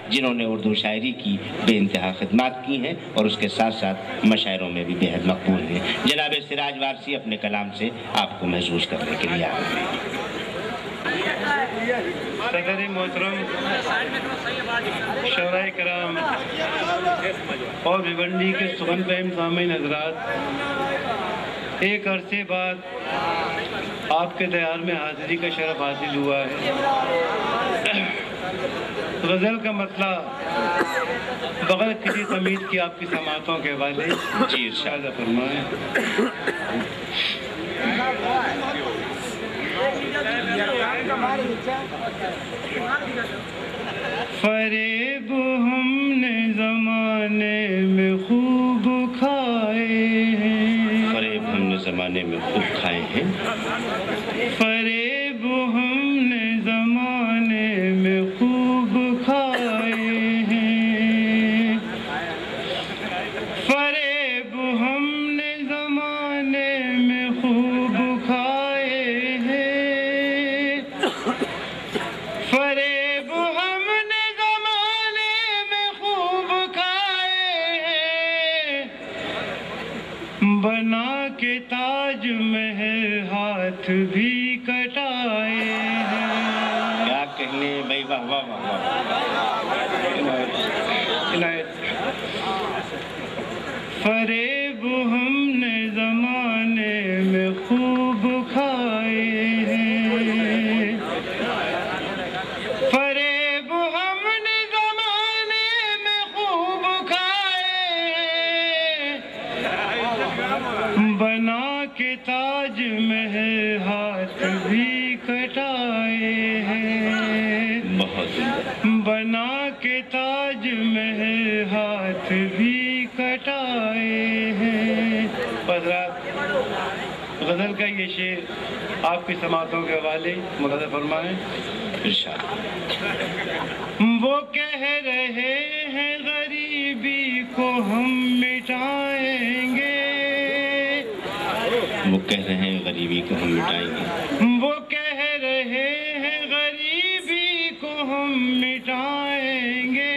جنہوں نے اردو شاعری کی بے انتہا خدمات کی ہیں اور اس کے ساتھ ساتھ مشاعروں میں بھی بہت مقبول ہیں۔ جناب سراج وارثی اپنے کلام سے آپ کو محظوظ کرنے کے لیے آئے ہیں۔ صدر محترم، شعراء کرام اور بھیونڈی کے سخن فہم سامعین حضرات، ایک عرصے بعد آپ کے دیار میں حاضری کا شرف حاصل ہوا ہے۔ غزل کا مسئلہ بغیر کسی تمیز کی آپ کی سماعتوں کے حوالے جی ارشاد فرمائیں۔ فریب ہم نے زمانے میں خوب کھائے ہیں، فریب ہم نے زمانے میں خوب کھائے ہیں، فریب ہم نے زمانے میں خوب کھائے ہیں، فریب ہم نے زمانے میں خوب کھائے ہیں، فریب ہم نے زمانے میں خوب کھائے ہیں، بنا کے تاج محل ہاتھ بھی کٹائے ہیں۔ کیا کہنے بھائی، واہ واہ واہ عنایت۔ فریب ہم نے زمانے میں خوب کھائے ہیں، فریب ہم نے زمانے میں خوب کھائے ہیں، بنا کے تاج محل ہاتھ بھی کٹائے ہیں، بہت بنا کے تاج محل ہاتھ بھی کٹائے ہیں۔ حضرات، غزل کا یہ شعر آپ کی سماعتوں کے حوالے مقرر فرمائیں۔ ارشاد۔ وہ کہہ رہے ہیں غریبی کو ہم مٹائیں گے، وہ کہہ رہے ہیں غریبی کو ہم مٹائیں گے، وہ کہہ رہے ہیں غریبی کو ہم مٹائیں گے،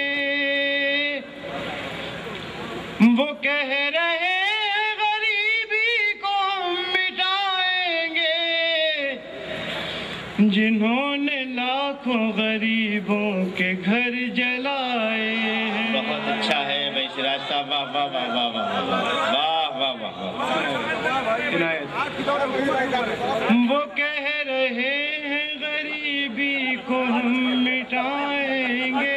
وہ کہہ رہے ہیں غریبی کو ہم مٹائیں گے، جنہوں نے لاکھوں غریبوں کے گھر جلائے ہیں۔ بہت اچھا ہے بھائی سراج صاحب، واہ واہ واہ واہ واہ واہ واہ واہ واہ۔ عنایت۔ وہ کہہ رہے ہیں غریبی کو ہم مٹائیں گے،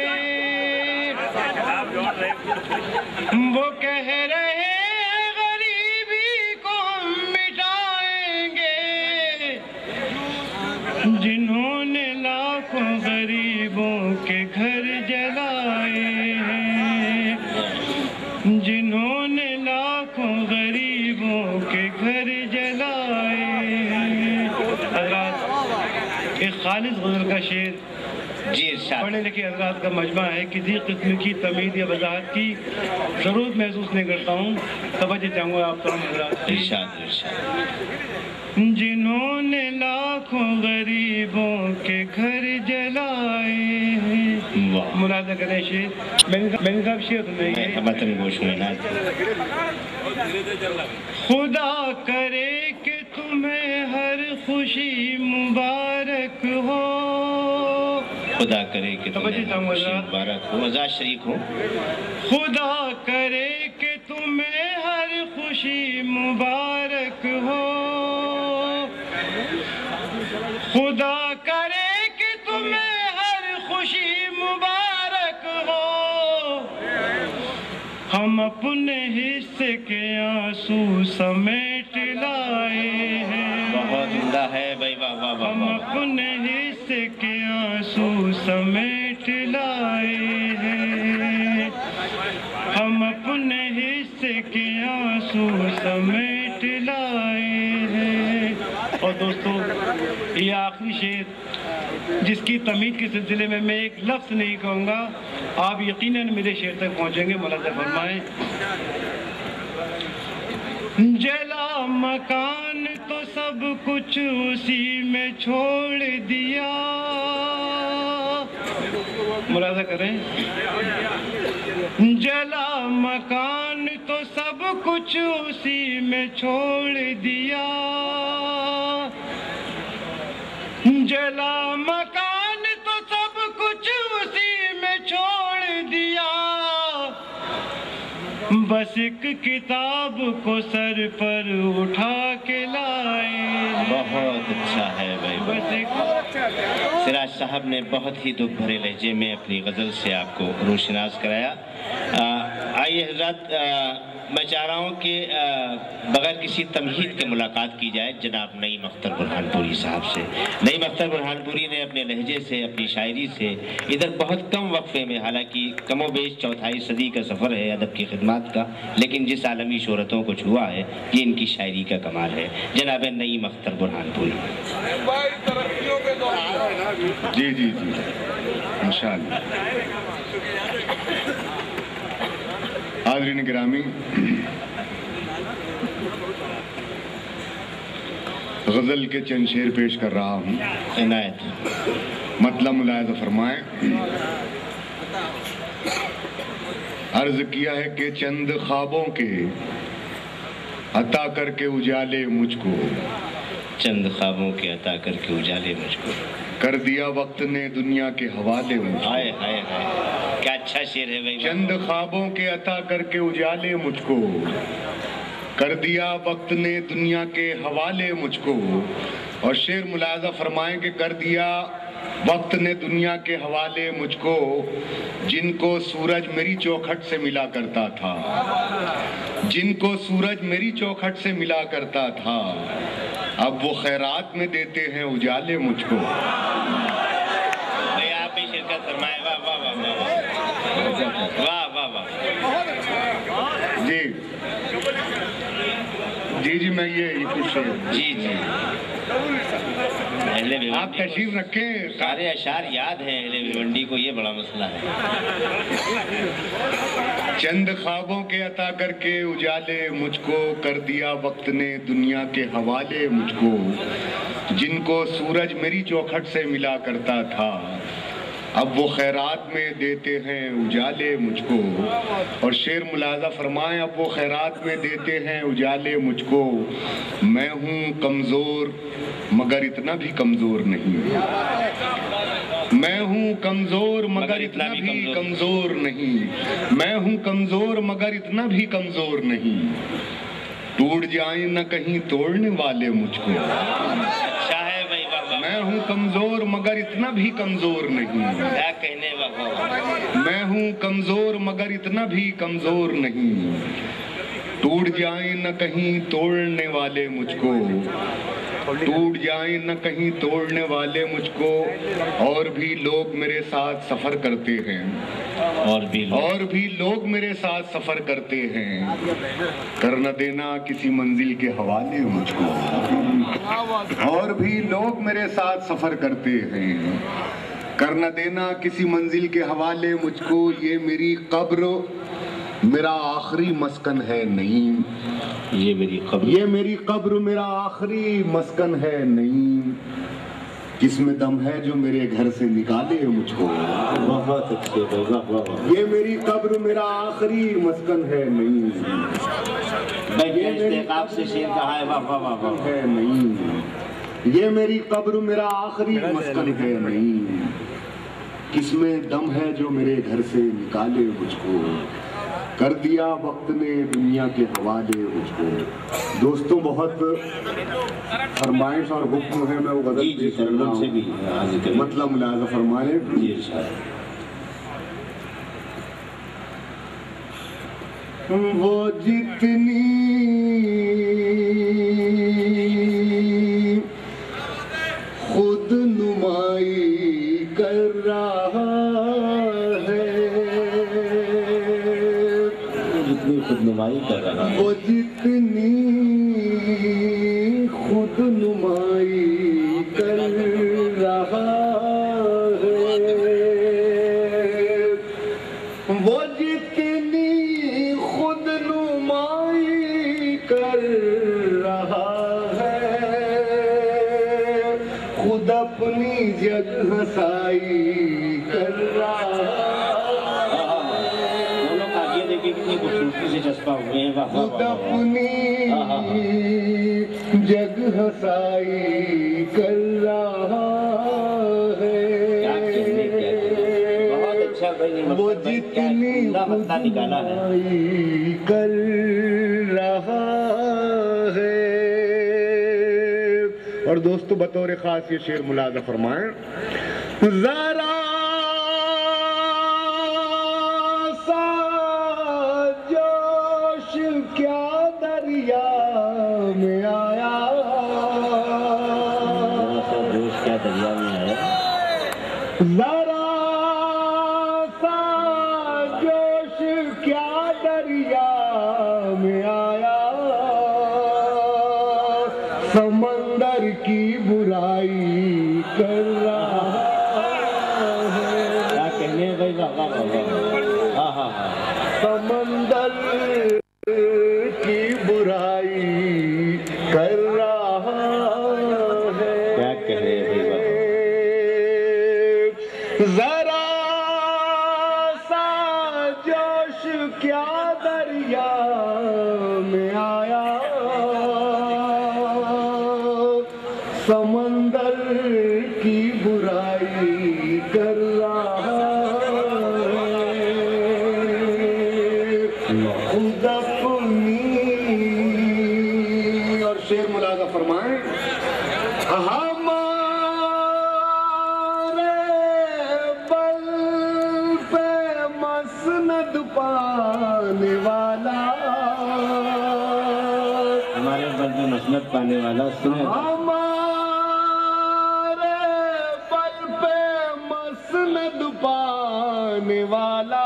وہ کہہ رہے ہیں غریبی کو ہم مٹائیں گے، جنہوں نے لاکھوں غریبوں کے گھر جلائے ہیں، جنہوں نے لاکھوں غریبوں کے گھر جلائے ہیں۔ حضرات، ایک خالص غزل کا شعر جی ارشاد۔ پڑھنے لکھے حضرات کا مجمع ہے، کسی قسم کی تمید یا وضاحت کی ضرورت محسوس نہیں کرتا ہوں، توجہ چاہوں گا آپ تمام حضرات کی۔ ارشاد ارشاد۔ جنہوں نے لاکھوں غریبوں کے گھر جلائے ہیں۔ واہ، ملاحظہ کریں شعر، میں نے صاحب شعر سنیں گے۔ متن گوش میں نہ خدا کرے کہ تمہیں ہر خوشی مبارک ہو، خدا کرے کہ تمہیں توجہ چاہوں گا خوشی حضرات۔ مبارک ہو، آزاد شریک ہو، خدا کرے کہ تمہیں ہر خوشی مبارک ہو، خدا کرے کہ تمہیں ہر خوشی مبارک ہو، ہم اپنے حصے کے آنسو سمیٹ لائے ہیں، بہت عمدہ ہے بھائی، واہ واہ واہ ہم واہ۔ اپنے حصے کے آنسو سمیٹ لائے ہیں، ہم اپنے حصے کے آنسو سمیٹ لائے ہیں۔ اور دوستو، یہ آخری شعر جس کی تمید کے سلسلے میں ایک لفظ نہیں کہوں گا، آپ یقیناً میرے شعر تک پہنچیں گے۔ ملاحظہ فرمائیں۔ جلا مکان تو سب کچھ اسی میں چھوڑ دیا، ملاحظہ کریں. جلا مکان تو سب کچھ اسی میں چھوڑ دیا, جلا مکان تو سب کچھ اسی میں چھوڑ دیا, بس ایک کتاب کو سر پر اٹھا کے لائے. بہت اچھا ہے بھائی. بس ایک سراج صاحب نے بہت ہی دکھ بھرے لہجے میں اپنی غزل سے آپ کو روشناس کرایا. آئیے حضرات, میں چاہ رہا ہوں کہ بغیر کسی تمہید کے ملاقات کی جائے جناب نعیم اختر برہان پوری صاحب سے. نعیم اختر برہان پوری نے اپنے لہجے سے, اپنی شاعری سے ادھر بہت کم وقفے میں, حالانکہ کم و بیش چوتھائی صدی کا سفر ہے ادب کی خدمات کا, لیکن جس عالمی شہرتوں کو چھوا ہے یہ ان کی شاعری کا کمال ہے. جناب نعیم اختر برہان پوری. جی جی جی انشاءاللہ. حاضرین گرامی, غزل کے چند شعر پیش کر رہا ہوں. عنایت. مطلب ملاحظہ فرمائیں. عرض کیا ہے کہ چند خوابوں کے عطا کر کے اجالے مجھ کو, چند خوابوں کے عطا کر کے اجالے مجھ کو, کر دیا وقت نے دنیا کے حوالے مجھ کو. ہائے ہائے ہائے, کیا اچھا شعر ہے بھائی. چند خوابوں کے عطا کر کے اجالے مجھ کو, کر دیا وقت نے دنیا کے حوالے مجھ کو. اور شعر ملاحظہ فرمائیں کہ کر دیا وقت نے دنیا کے حوالے مجھ کو, جن کو سورج میری چوکھٹ سے ملا کرتا تھا, جن کو سورج میری چوکھٹ سے ملا کرتا تھا, اب وہ خیرات میں دیتے ہیں اجالے مجھ کو. آپ ہی شرکت فرمائے. واہ واہ واہ واہ واہ واہ. جی جی جی میں یہ کچھ جی جی, آپ تشریف رکھیں. سارے اشعار یاد ہیں اہل بھیونڈی کو, یہ بڑا مسئلہ ہے. چند خوابوں کے عطا کر کے اجالے مجھ کو, کر دیا وقت نے دنیا کے حوالے مجھ کو, جن کو سورج میری چوکھٹ سے ملا کرتا تھا, اب وہ خیرات میں دیتے ہیں اجالے مجھ کو. اور شعر ملاحظہ فرمائیں, اب وہ خیرات میں دیتے ہیں اجالے مجھ کو. میں ہوں کمزور مگر اتنا بھی کمزور نہیں, میں ہوں کمزور مگر اتنا بھی کمزور نہیں, میں ہوں کمزور مگر اتنا بھی کمزور نہیں, ٹوٹ جائیں نہ کہیں توڑنے والے مجھ کو. میں ہوں کمزور مگر اتنا بھی کمزور نہیں, کیا کہنے والا. میں ہوں کمزور مگر اتنا بھی کمزور نہیں, ٹوٹ جائیں نہ کہیں توڑنے والے مجھ کو, ٹوٹ جائیں نہ کہیں توڑنے والے مجھ کو. اور بھی لوگ میرے ساتھ سفر کرتے ہیں, اور بھی لوگ میرے ساتھ سفر کرتے ہیں, کر نہ دینا کسی منزل کے حوالے مجھ کو. اور بھی لوگ میرے ساتھ سفر کرتے ہیں, کر نہ دینا کسی منزل کے حوالے مجھ کو. یہ میری قبر میرا آخری مسکن ہے نہیں, یہ میری قبر, یہ میری قبر میرا آخری مسکن ہے نہیں, کس میں دم ہے جو میرے گھر سے نکالے مجھ کو. بہت اچھے. یہ میری قبر میرا آخری مسکن ہے نہیں, سے شعر کہا ہے. واہ واہ واہ ہے نہیں, یہ میری قبر میرا آخری مسکن ہے نہیں, کس میں دم ہے جو میرے گھر سے نکالے مجھ کو, کر دیا وقت نے دنیا کے حوالے مجھ کو. دوستوں بہت فرمائش اور حکم ہے, میں وہ غزل پیش کر رہا ہوں, مطلب ملاحظہ فرمائیں. وہ جتنی خود نمائی کر رہا ہے, جتنی خود نمائی کر رہا ہے, وہ جتنی خود نمائی کر رہا ہے, وہ جتنی خود نمائی کر رہا ہے, خود اپنی جگ ہنسائی کر رہا لکھا ہوئے ہیں. خود اپنی جگ ہنسائی کر رہا ہے. بہت اچھا وہ جتنی خدائی کر رہا ہے. اور دوستو بطور خاص یہ شعر ملاحظہ فرمائیں. ذرا سا جوش کیا دریا میں آیا. جوش کیا دریا میں آیا. ذرا سا جوش کیا دریا میں آیا. سمندر کی برائی کر رہا ہے. کیا کہنے ہیں بھائی. سمندر کی برائی کر رہا ہے. کیا کہنے ہیں بھائی. ذرا سا جوش کیا دریا میں آیا. سمندر کی برائی کر رہا ہے. خود اپنی. اور شعر ملاحظہ فرمائیں. ہمارے بل پہ مسند پانے والا. ہمارے بل پہ مسند پانے والا. سنیں پانے والا.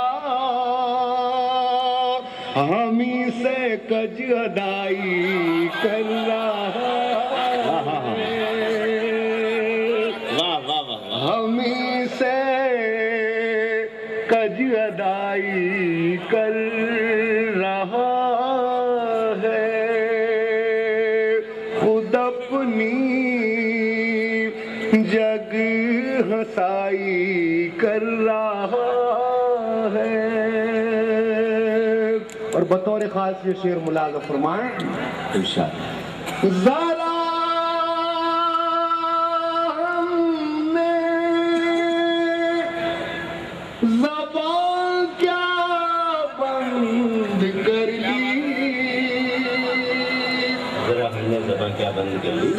ہمیں سے کج ادائی کر رہا ہے. ہمیں سے کج ادائی کر رہا ہے. خود اپنی جگ ہنسائی کر رہا ہے. اور بطور خاص یہ شعر ملاحظہ فرمائیں. ذرا ہم نے زبان کیا بند کر لی. ذرا ہم نے زبان کیا بند کر لی.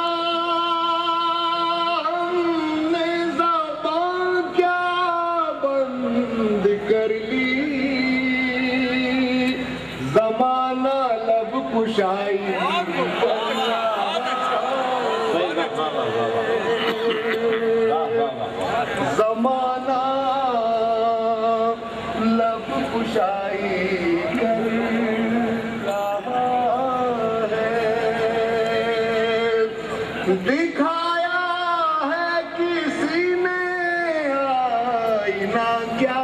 زمانہ لب کشائی زمانہ لب کشائی کر رہا ہے. دکھایا ہے کسی نے آئینہ کیا.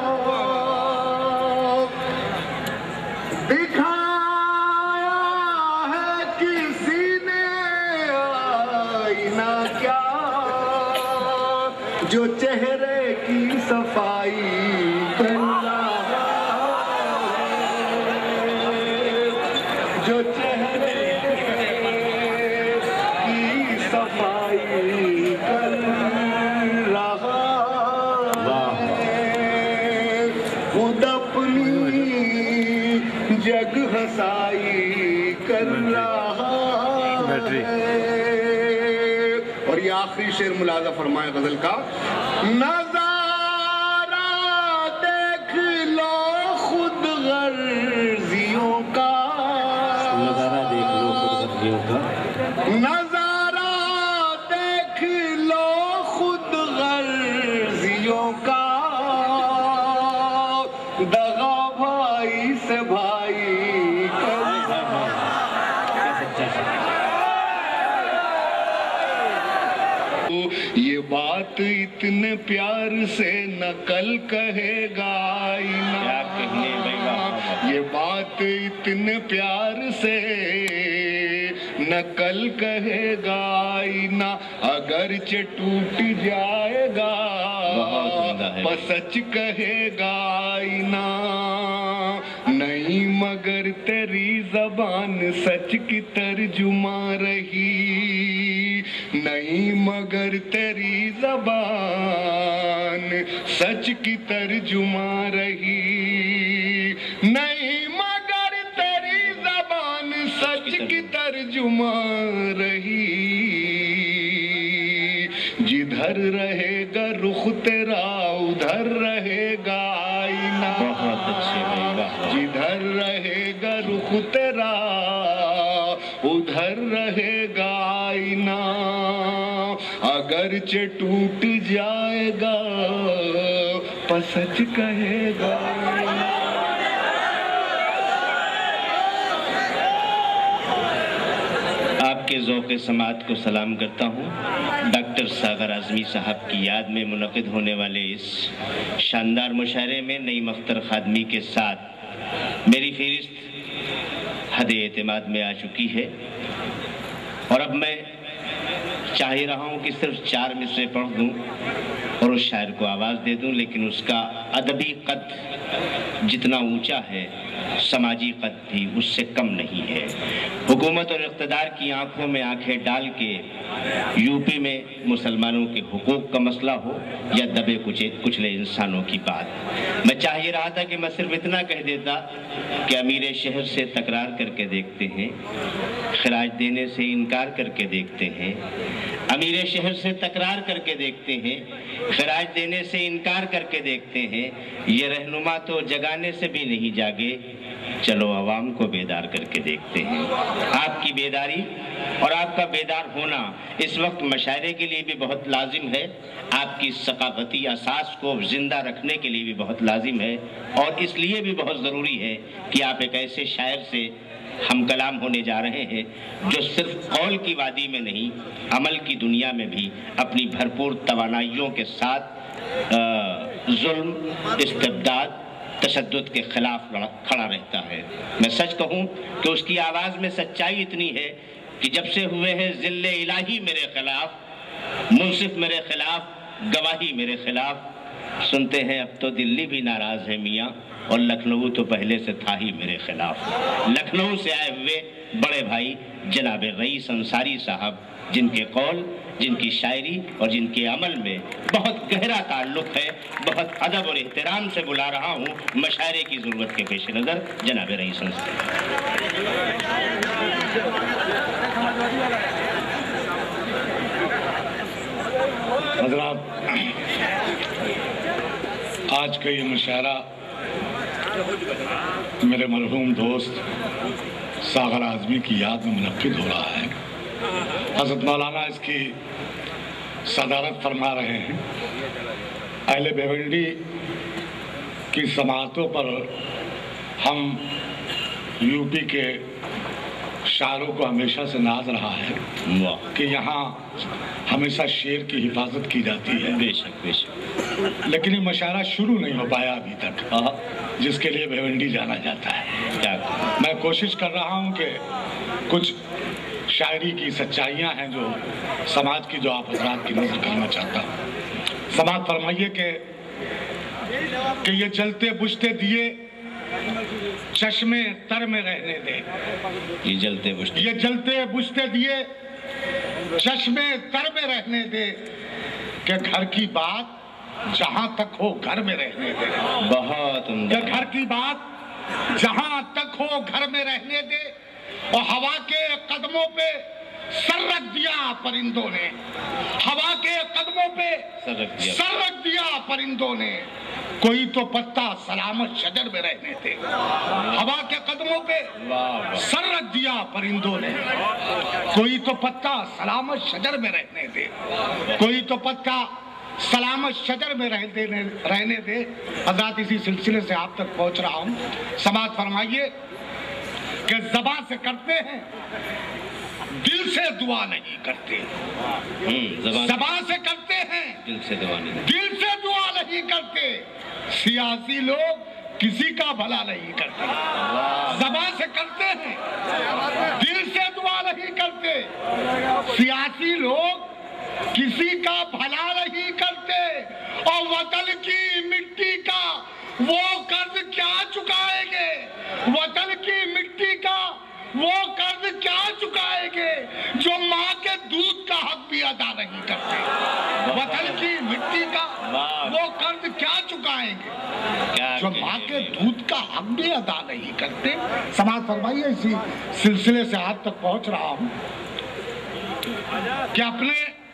دکھایا ہے کسی نے آئینہ کیا. جو چہرے کی صفائی کر رہا ہے. جو چہرے کی صفائی کر رہا ہے. خود اپنی جگ ہنسائی کر رہا ہے. اور یہ آخری شعر ملاحظہ فرمائے غزل کا. نظارہ دیکھ لو خود غرضیوں کا. نظارہ دیکھ لو خود غرضیوں کا. نظارہ دیکھ لو خود غرضیوں کا. دغا بھائی سے بھائی کر. یہ بات اتنے پیار سے نقل کہے گا آئینہ. یہ بات اتنے پیار سے نقل کہے گا آئینہ. اگرچہ ٹوٹ جائے گا پر سچ کہے گا آئینہ. نہیں مگر تیری زبان سچ کی ترجمہ رہی، نہیں مگر تیری زبان سچ کی ترجمہ رہی، نہیں مگر تیری زبان سچ کی ترجمہ رہی، جدھر رہے گا رخ تیرا ادھر رہے گا آئینہ، بہت اچھے بھائی، جدھر رہے گا رخ تیرا ادھر رہے گا آئینہ، اگرچہ ٹوٹ جائے گا پر سچ کہے گا۔ آپ کے ذوق سماعت کو سلام کرتا ہوں۔ ڈاکٹر ساغر اعظمی صاحب کی یاد میں منعقد ہونے والے اس شاندار مشاعرے میں نعیم اختر خادمی کے ساتھ میری فہرست حد اعتماد میں آ چکی ہے، اور اب میں چاہ ہی رہا ہوں کہ صرف 4 مصرے پڑھ دوں اور اس شاعر کو آواز دے دوں، لیکن اس کا ادبی قد جتنا اونچا ہے سماجی قد بھی اس سے کم نہیں ہے۔ حکومت اور اقتدار کی آنکھوں میں آنکھیں ڈال کے یو پی میں مسلمانوں کے حقوق کا مسئلہ ہو یا دبے کچلے انسانوں کی بات، میں چاہ یہ رہا تھا کہ میں صرف اتنا کہہ دیتا کہ امیر شہر سے تکرار کر کے دیکھتے ہیں، خراج دینے سے انکار کر کے دیکھتے ہیں، امیر شہر سے تکرار کر کے دیکھتے ہیں، خراج دینے سے انکار کر کے دیکھتے ہیں، یہ رہنما تو جگانے سے بھی نہیں جاگے، چلو عوام کو بیدار کر کے دیکھتے ہیں۔ آپ کی بیداری اور آپ کا بیدار ہونا اس وقت مشاعرے کے لیے بھی بہت لازم ہے، آپ کی ثقافتی اساس کو زندہ رکھنے کے لیے بھی بہت لازم ہے، اور اس لیے بھی بہت ضروری ہے کہ آپ ایک ایسے شاعر سے ہم کلام ہونے جا رہے ہیں جو صرف قول کی وادی میں نہیں، عمل کی دنیا میں بھی اپنی بھرپور توانائیوں کے ساتھ ظلم، استبداد، تشدد کے خلاف کھڑا رہتا ہے۔ میں سچ کہوں کہ اس کی آواز میں سچائی اتنی ہے کہ جب سے ہوئے ہیں ذل الہی میرے خلاف، منصف میرے خلاف، گواہی میرے خلاف، سنتے ہیں اب تو دلی بھی ناراض ہے میاں، اور لکھنؤ تو پہلے سے تھا ہی میرے خلاف۔ لکھنؤ سے آئے ہوئے بڑے بھائی جناب رئیس انصاری صاحب، جن کے قول، جن کی شاعری اور جن کے عمل میں بہت گہرا تعلق ہے، بہت ادب اور احترام سے بلا رہا ہوں مشاعرے کی ضرورت کے پیش نظر جناب رئیس انصاری۔ حضرات، آج کا یہ مشاعرہ میرے مرحوم دوست ساغر اعظمی کی یاد میں منعقد ہو رہا ہے۔ حضرت مولانا اس کی صدارت فرما رہے ہیں۔ اہل بھیونڈی کی سماعتوں پر ہم یو پی کے شاعروں کو ہمیشہ سے ناز رہا ہے کہ یہاں ہمیشہ شعر کی حفاظت کی جاتی ہے، بے شک بے شک، لیکن یہ مشاعرہ شروع نہیں ہو پایا ابھی تک، جس کے لیے بھیونڈی جانا جاتا ہے۔ میں کوشش کر رہا ہوں کہ کچھ شاعری کی سچائیاں ہیں جو سماج کی، جو آپ حضرات کی نظر کرنا چاہتا ہوں۔ سماعت فرمائیے کہ یہ جلتے بجھتے دیے چشمے تر میں رہنے دے، یہ جلتے بجھتے دیے چشمے تر میں رہنے دے، کہ گھر کی بات جہاں تک ہو گھر میں رہنے دے، بہت عمدہ، گھر کی بات جہاں تک ہو گھر میں رہنے دے، اور ہوا کے قدموں پہ سر رکھ دیا پرندوں نے، ہوا کے قدموں پہ سر رکھ دیا پرندوں نے، کوئی تو پتا سلامت شجر میں رہنے دے، ہوا کے قدموں پہ سر رکھ دیا پرندوں نے، کوئی تو پتا سلامت شجر میں رہنے دے، کوئی تو پتا سلامت شجر میں رہنے دے۔ حضرات، اسی سلسلے سے آپ تک پہنچ رہا ہوں۔ سماعت فرمائیے کہ زبان سے کرتے ہیں، دل سے دعا نہیں کرتے، زبان سے کرتے ہیں، دل سے دعا نہیں کرتے، سیاسی لوگ کسی کا بھلا نہیں کرتے، زبان سے کرتے ہیں، دل سے دعا نہیں کرتے، سیاسی لوگ کسی کا بھلا نہیں کرتے، اور وطن کی مٹی کا وہ قرض کیا چکائیں گے، وطن کی مٹی کا وہ قرض کیا چکائیں گے جو ماں کے دودھ کا حق بھی ادا نہیں کرتے؟ وطن کی مٹی کا وہ قرض کیا چکائیں گے جو ماں کے دودھ کا حق بھی ادا نہیں کرتے؟ سماعت فرمائیے، اسی سلسلے سے آج تک پہنچ رہا ہوں کہ اپنے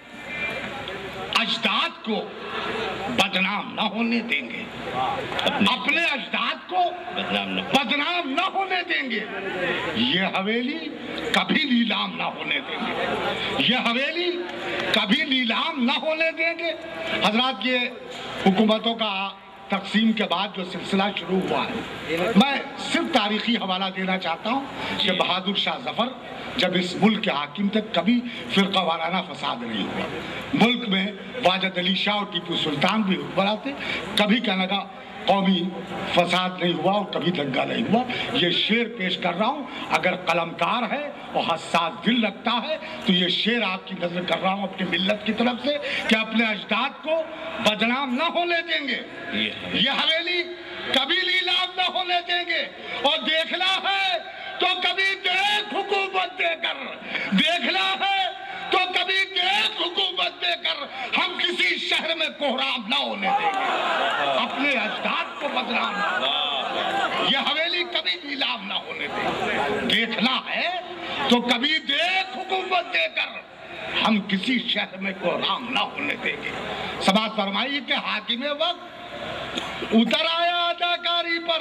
اجداد کو بدنام نہ ہونے دیں گے، اپنے اجداد کو بدنام نہ ہونے دیں گے، یہ حویلی کبھی نیلام نہ ہونے دیں گے، یہ حویلی کبھی نیلام نہ ہونے دیں گے۔ حضرات، یہ حکومتوں کا تقسیم کے بعد جو سلسلہ شروع ہوا ہے، میں صرف تاریخی حوالہ دینا چاہتا ہوں کہ بہادر شاہ ظفر جب اس ملک کے حاکم تھے کبھی فرقہ وارانہ فساد نہیں ہوا۔ ملک میں واجد علی شاہ اور ٹیپو سلطان بھی حکمراں تھے، کبھی کہنے کا قومی فساد نہیں ہوا اور کبھی دنگا نہیں ہوا۔ یہ شعر پیش کر رہا ہوں، اگر قلمکار ہے اور حساس دل رکھتا ہے تو یہ شعر آپ کی نظر کر رہا ہوں اپنی ملت کی طرف سے کہ اپنے اجداد کو بدنام نہ ہونے دیں گے، یہ حویلی کبھی نیلام نہ ہونے دیں گے، اور دیکھنا ہے تو کبھی دیکھ حکومت دے کر، دیکھنا ہے تو کبھی دیکھ حکومت دے کر ہم کسی شہر میں کوہرام نہ ہونے دیں گے، اپنے اجداد کو بدنام نہ، یہ حویلی کبھی نیلام نہ ہونے دیں گے، دیکھنا ہے تو کبھی دیکھ حکومت دے کر ہم کسی شہر میں کوہرام نہ ہونے دیں گے۔ سماعت فرمائیے کہ حاکم وقت اتر آیا اداکاری پر،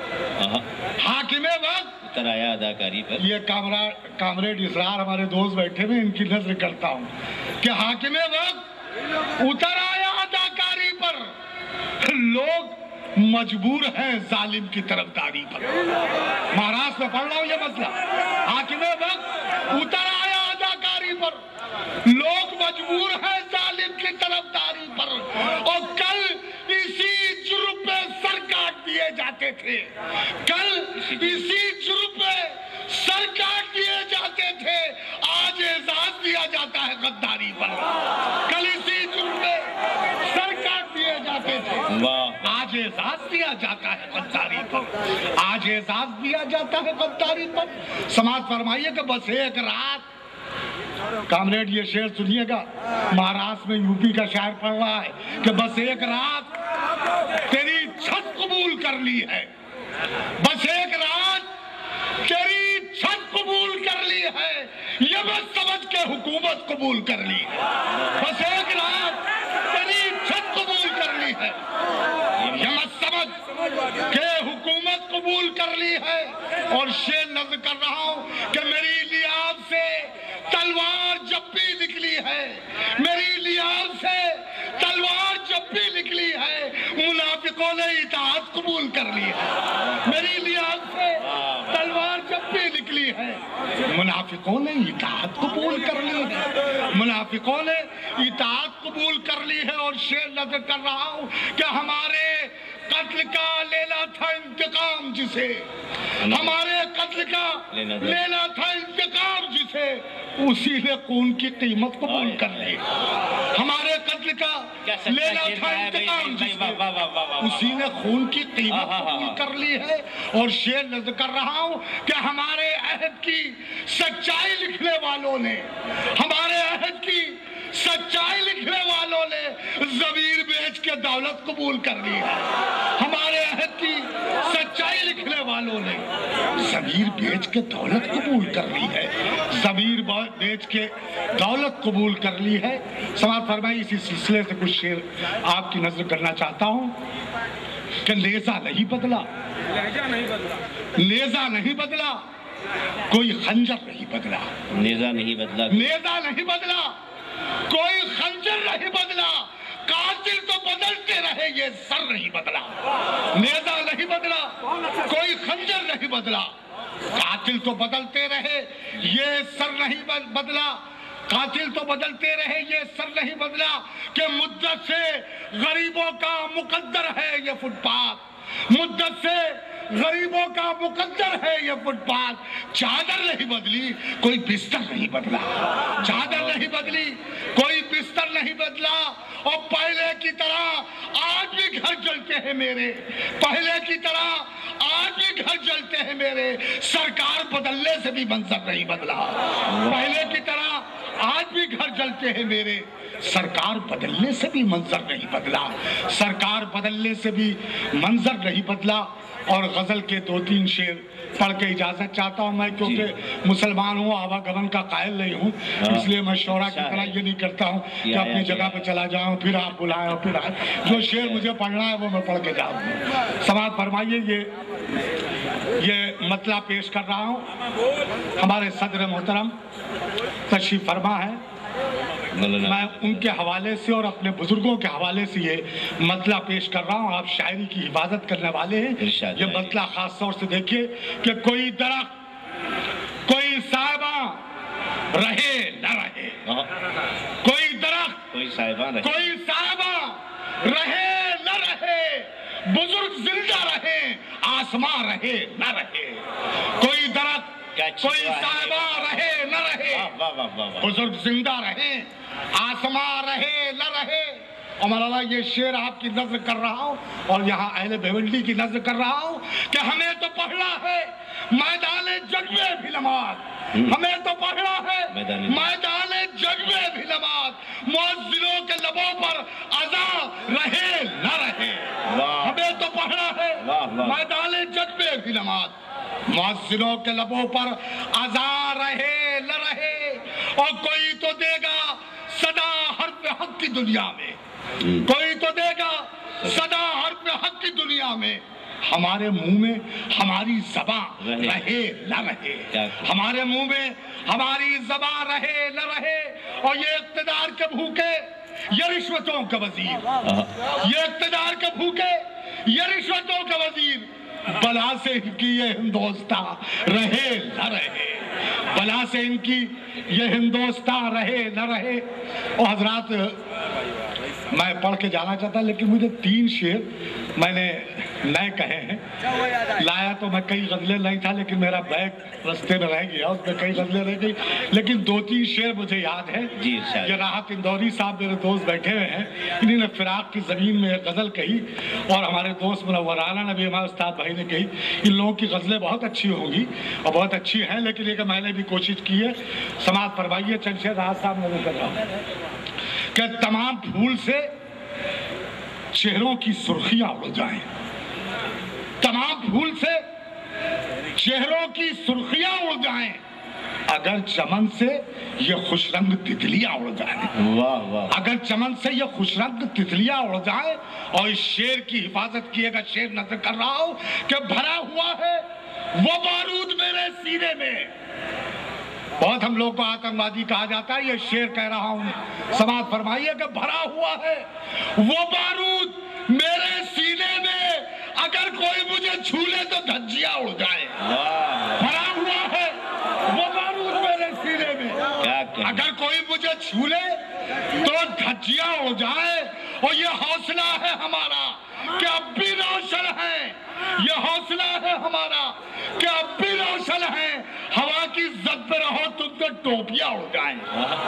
حاکم وقت اتر آیا اداکاری پر۔ یہ کامریڈ اسرار ہمارے دوست بیٹھے ہوئے، ان کی نظر کرتا ہوں کہ حاکم وقت اتر آیا اداکاری پر، لوگ مجبور ہیں ظالم کی طرفداری پر۔ مہاراشٹر میں پڑھ رہا ہوں یہ مسئلہ، حاکم وقت اتر آیا اداکاری پر، لوگ مجبور ہیں ظالم کی طرفداری پر، اور کل اسی جرم پہ سر کاٹ دیے جاتے تھے، کل اسی جرم پہ سر کاٹ دیے جاتے تھے، آج اعزاز دیا جاتا ہے غداری پر۔ کل اسی جرم پہ سر کاٹ دیے جاتے تھے، آج اعزاز دیا جاتا ہے غداری پر، آج اعزاز دیا جاتا ہے غداری پر۔ سماعت فرمائیے کہ بس ایک رات، کامریڈ یہ شعر سنیے گا، مہاراشٹر میں یوپی کا شاعر پڑھ رہا ہے کہ بس ایک رات تیری چھت قبول کر لی ہے، بس ایک رات تیری چھت قبول کر لی ہے، یہ مت سمجھ کے حکومت قبول کر لی ہے، بس ایک رات تیری چھت قبول کر لی ہے، یہ مت سمجھ کہ حکومت قبول کر لی ہے۔ اور شعر نظر کر رہا ہوں کہ میری لیاب سے تلوار جب بھی نکلی ہے، میری لیاب سے تلوار جب بھی نکلی ہے، منافقوں نے اطاعت قبول کر لی ہے، میری لیاب سے تلوار جب بھی نکلی ہے، منافقوں نے اطاعت قبول کر لی ہے، منافقوں نے اطاعت قبول کر لی ہے۔ اور شعر نظر کر رہا ہوں کہ ہمارے قتل کا لینا تھا انتقام جسے، ہمارے قتل کا لینا تھا انتقام جسے، اسی نے خون کی قیمت قبول کر لی، ہمارے قتل کا لینا تھا انتقام جسے، اسی نے خون کی قیمت قبول کر لی ہے۔ اور شعر نظر کر رہا ہوں کہ ہمارے عہد کی سچائی لکھنے والوں نے، ہمارے عہد کی سچائی لکھنے والوں نے ضمیر بیچ کے دولت قبول کر لی ہے، ہمارے عہد کی سچائی لکھنے والوں نے ضمیر بیچ کے دولت قبول کر لی ہے، ضمیر بیچ کے دولت قبول کر لی ہے۔ سماعت فرمائی، اسی سلسلے سے کچھ شعر آپ کی نظر کرنا چاہتا ہوں کہ نیزہ نہیں بدلا، نیزہ نہیں بدلا، کوئی خنجر نہیں بدلا، نیزہ نہیں بدلا، نیزہ نہیں بدلا، کوئی خنجر نہیں بدلا، قاتل تو بدلتے رہے یہ سر نہیں بدلا، نیزہ نہیں بدلا، کوئی خنجر نہیں بدلا، قاتل تو بدلتے رہے یہ سر نہیں بدلا، قاتل تو بدلتے رہے یہ سر نہیں بدلا، کہ مدت سے غریبوں کا مقدر ہے یہ فٹ پاتھ، مدت سے غریبوں کا مقدر ہے یہ فٹ پاتھ، چادر نہیں بدلی کوئی بستر نہیں بدلا، چادر نہیں بدلی کوئی بستر نہیں بدلا، اور پہلے کی طرح آج بھی گھر جلتے ہیں میرے، پہلے کی طرح آج بھی گھر جلتے ہیں میرے، سرکار بدلنے سے بھی منظر نہیں بدلا، پہلے کی طرح آج بھی گھر جلتے ہیں میرے، سرکار بدلنے سے بھی منظر نہیں بدلا، سرکار بدلنے سے بھی منظر نہیں بدلا۔ اور غزل کے 2-3 شعر پڑھ کے اجازت چاہتا ہوں میں، کیونکہ مسلمان ہوں، آواگمن کا قائل نہیں ہوں، اس لیے میں شعراء کی طرح یہ نہیں کرتا ہوں کہ اپنی جگہ پہ چلا جاؤں، پھر آپ بلائیں اور پھر آئے، جو شعر مجھے پڑھنا ہے وہ میں پڑھ کے جاؤں۔ سماعت فرمائیے، یہ مطلع پیش کر رہا ہوں، ہمارے صدر محترم تشریف فرما ہے، میں ان کے حوالے سے اور اپنے بزرگوں کے حوالے سے یہ مطلع پیش کر رہا ہوں۔ آپ شاعری کی حفاظت کرنے والے ہیں، یہ مطلع خاص طور سے دیکھیے کہ کوئی درخت، کوئی صاحبہ رہے نہ رہے، کوئی درخت، کوئی صاحبہ رہے نہ رہے، بزرگ زندہ رہے، آسمان رہے نہ رہے، کوئی درخت، کوئی صاحبہ رہے نہ رہے، بزرگ زندہ رہے، آسمان رہے نہ رہے۔ اور مولانا یہ شعر آپ کی نظر کر رہا ہوں اور یہاں اہل بھیونڈی کی نظر کر رہا ہوں کہ ہمیں تو پڑھنا ہے میدان جنگ میں بھی نماز، ہمیں تو پڑھنا ہے میدان جنگ میں بھی نماز، مؤذنوں کے لبوں پر اذان رہے نہ رہے، ہمیں تو پڑھنا ہے میدان جنگ میں بھی نماز، مؤذنوں کے لبوں پر اذان رہے نہ رہے، اور کوئی تو دے گا صدا حرف حق کی دنیا میں، کوئی تو دے گا صدا حرف حق کی دنیا میں، ہمارے منہ میں ہماری زبان رہے نہ رہے، ہمارے منہ میں ہماری زبان رہے نہ رہے، اور یہ اقتدار کے بھوکے، یہ رشوتوں کا وزیر، یہ اقتدار کے بھوکے، یہ رشوتوں کا وزیر، بلا سے ان کی یہ ہندوستان رہے نہ رہے، بلا سے ان کی یہ ہندوستان رہے نہ رہے۔ اور حضرات میں پڑھ کے جانا چاہتا لیکن مجھے 3 شعر میں نے نئے کہے ہیں، لایا تو میں کئی غزلیں نہیں تھا لیکن میرا بیگ رستے میں رہ گیا، اس میں کئی غزلیں رہ گئی، لیکن 2-3 شعر مجھے یاد ہے۔ یہ راحت اندوری صاحب میرے دوست بیٹھے ہوئے ہیں، انہوں نے فراق کی زمین میں ایک غزل کہی، اور ہمارے دوست منورانہ نے بھی ہمارے استاد بھائی نے کہی، ان لوگوں کی غزلیں بہت اچھی ہوں گی اور بہت اچھی ہیں، لیکن یہ کہ میں نے بھی کوشش کی ہے۔ سماعت فرمائیے، چند شعر راحت صاحب نے کر رہا ہوں کہ تمام پھول سے چہروں کی سرخیاں اڑ جائیں، تمام پھول سے چہروں کی سرخیاں اڑ جائیں، اگر چمن سے یہ خوش رنگ تتلیاں اڑ جائیں، اگر چمن سے یہ خوش رنگ تتلیاں اڑ جائیں۔ اور اس شعر کی حفاظت کیے گا شعر نظر کر رہا ہوں کہ بھرا ہوا ہے وہ بارود میرے سینے میں، بہت ہم لوگ کو آتنکوادی کہا جاتا ہے، یہ شعر کہہ رہا ہوں، سماعت فرمائیے کہ بھرا ہوا ہے وہ بارود میرے سینے میں، اگر کوئی مجھے چھو لے تو دھجیاں اڑ جائے، بھرا ہوا ہے وہ بارود میرے سینے میں، اگر کوئی مجھے چھو لے تو دھجیاں اڑ جائے۔ اور یہ حوصلہ ہے ہمارا کہ اب بھی روشن ہے، یہ حوصلہ ہے ہمارا کہ اب بھی روشن ہے، ہوا کی زد پہ رہو تم تو ٹوپیاں اڑ جائیں۔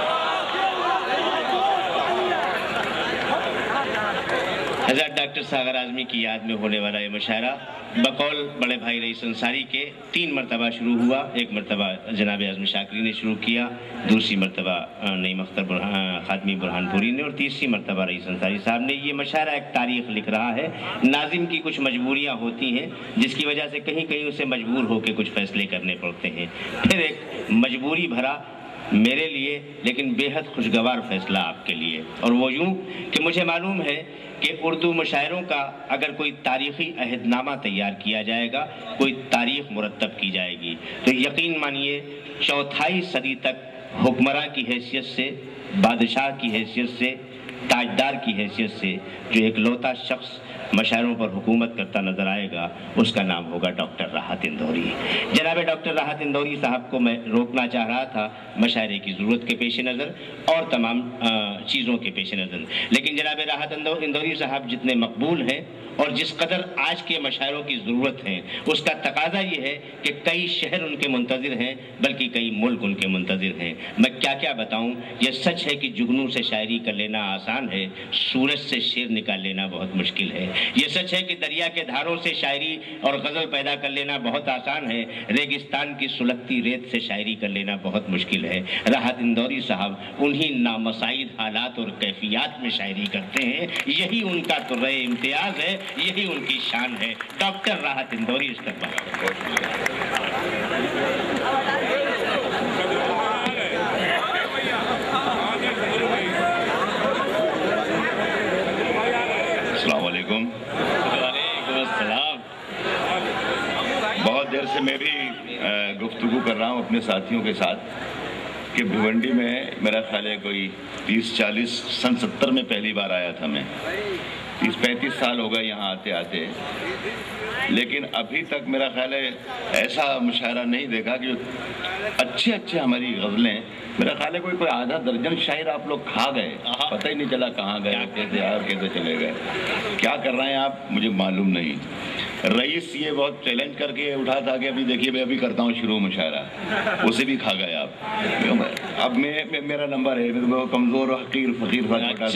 حضرت ڈاکٹر ساغر اعظمی کی یاد میں ہونے والا یہ مشاعرہ بقول بڑے بھائی رئیس انصاری کے 3 مرتبہ شروع ہوا، ایک مرتبہ جناب اعظم شاکری نے شروع کیا، دوسری مرتبہ نعیم اختر خاتمی برہان پوری نے، اور تیسری مرتبہ رئیس انصاری صاحب نے۔ یہ مشاعرہ ایک تاریخ لکھ رہا ہے، ناظم کی کچھ مجبوریاں ہوتی ہیں جس کی وجہ سے کہیں کہیں اسے مجبور ہو کے کچھ فیصلے کرنے پڑتے ہیں، پھر ایک مجبوری بھرا میرے لیے لیکن بے حد خوشگوار فیصلہ آپ کے لیے، اور وہ یوں کہ مجھے معلوم ہے کہ اردو مشاعروں کا اگر کوئی تاریخی عہد نامہ تیار کیا جائے گا، کوئی تاریخ مرتب کی جائے گی، تو یقین مانیے 4تھائی صدی تک حکمراں کی حیثیت سے، بادشاہ کی حیثیت سے، تاجدار کی حیثیت سے جو ایک لوتا شخص مشاعروں پر حکومت کرتا نظر آئے گا، اس کا نام ہوگا ڈاکٹر راحت اندوری۔ جناب ڈاکٹر راحت اندوری صاحب کو میں روکنا چاہ رہا تھا مشاعرے کی ضرورت کے پیش نظر اور تمام چیزوں کے پیش نظر، لیکن جناب راحت اندوری صاحب جتنے مقبول ہیں اور جس قدر آج کے مشاعروں کی ضرورت ہے، اس کا تقاضا یہ ہے کہ کئی شہر ان کے منتظر ہیں، بلکہ کئی ملک ان کے منتظر ہیں۔ میں کیا کیا بتاؤں، یہ سچ ہے کہ جگنوں سے شاعری کر لینا آسان ہے، سورج سے شعر نکال لینا بہت مشکل ہے۔ یہ سچ ہے کہ دریا کے دھاروں سے شاعری اور غزل پیدا کر لینا بہت آسان ہے، ریگستان کی سلگتی ریت سے شاعری کر لینا بہت مشکل ہے۔ راحت اندوری صاحب انہی نامساعد حالات اور کیفیات میں شاعری کرتے ہیں، یہی ان کا طرح امتیاز ہے، یہی ان کی شان ہے۔ ڈاکٹر راحت اندوری استقبال۔ السلام علیکم۔ وعلیکم السلام۔ بہت دیر سے میں بھی گفتگو کر رہا ہوں اپنے ساتھیوں کے ساتھ کہ بھیونڈی میں میرا خیال ہے کوئی 30-40 سن 70 میں پہلی بار آیا تھا میں، 30-35 سال ہو گئے یہاں آتے آتے، لیکن ابھی تک میرا خیال ہے ایسا مشاعرہ نہیں دیکھا کہ اچھے ہماری غزلیں، میرا خیال ہے کوئی آدھا درجن شاعر آپ لوگ کھا گئے، پتہ ہی نہیں چلا کہاں گئے، کیسے آئے کیسے چلے گئے، کیا کر رہے ہیں آپ مجھے معلوم نہیں۔ رئیس یہ بہت چیلنج کر کے اٹھا تھا کہ ابھی دیکھیے میں ابھی کرتا ہوں شروع مشاعرہ، اسے بھی کھا گئے آپ۔ اب میرا نمبر ہے، کمزور حقیر فقیر تھا،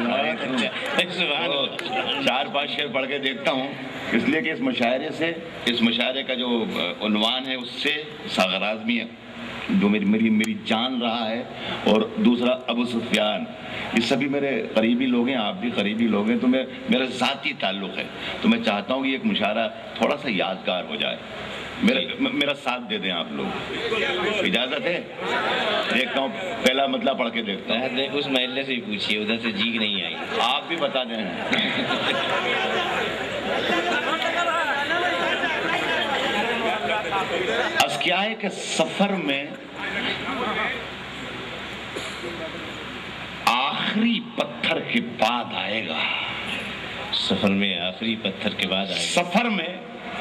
4-5 شعر پڑھ کے دیکھتا ہوں، اس لیے کہ اس مشاعرے کا جو عنوان ہے اس سے ساغر اعظمی جو میری جان رہا ہے، اور دوسرا ابو سفیان، یہ سبھی میرے قریبی لوگ ہیں، آپ بھی قریبی لوگ ہیں، تو میرا ذاتی تعلق ہے، تو میں چاہتا ہوں کہ ایک مشاعرہ تھوڑا سا یادگار ہو جائے، میرا ساتھ دے دیں آپ لوگ، اجازت ہے؟ دیکھتا ہوں پہلا مطلب پڑھ کے دیکھتا ہوں۔ اس محلے سے ہی پوچھیے، ادھر سے جیگ نہیں آئی، آپ بھی بتا دیں۔ اس کیا ہے کہ سفر میں آخری پتھر کے بعد آئے گا، سفر میں آخری پتھر کے بعد آئے گا، سفر میں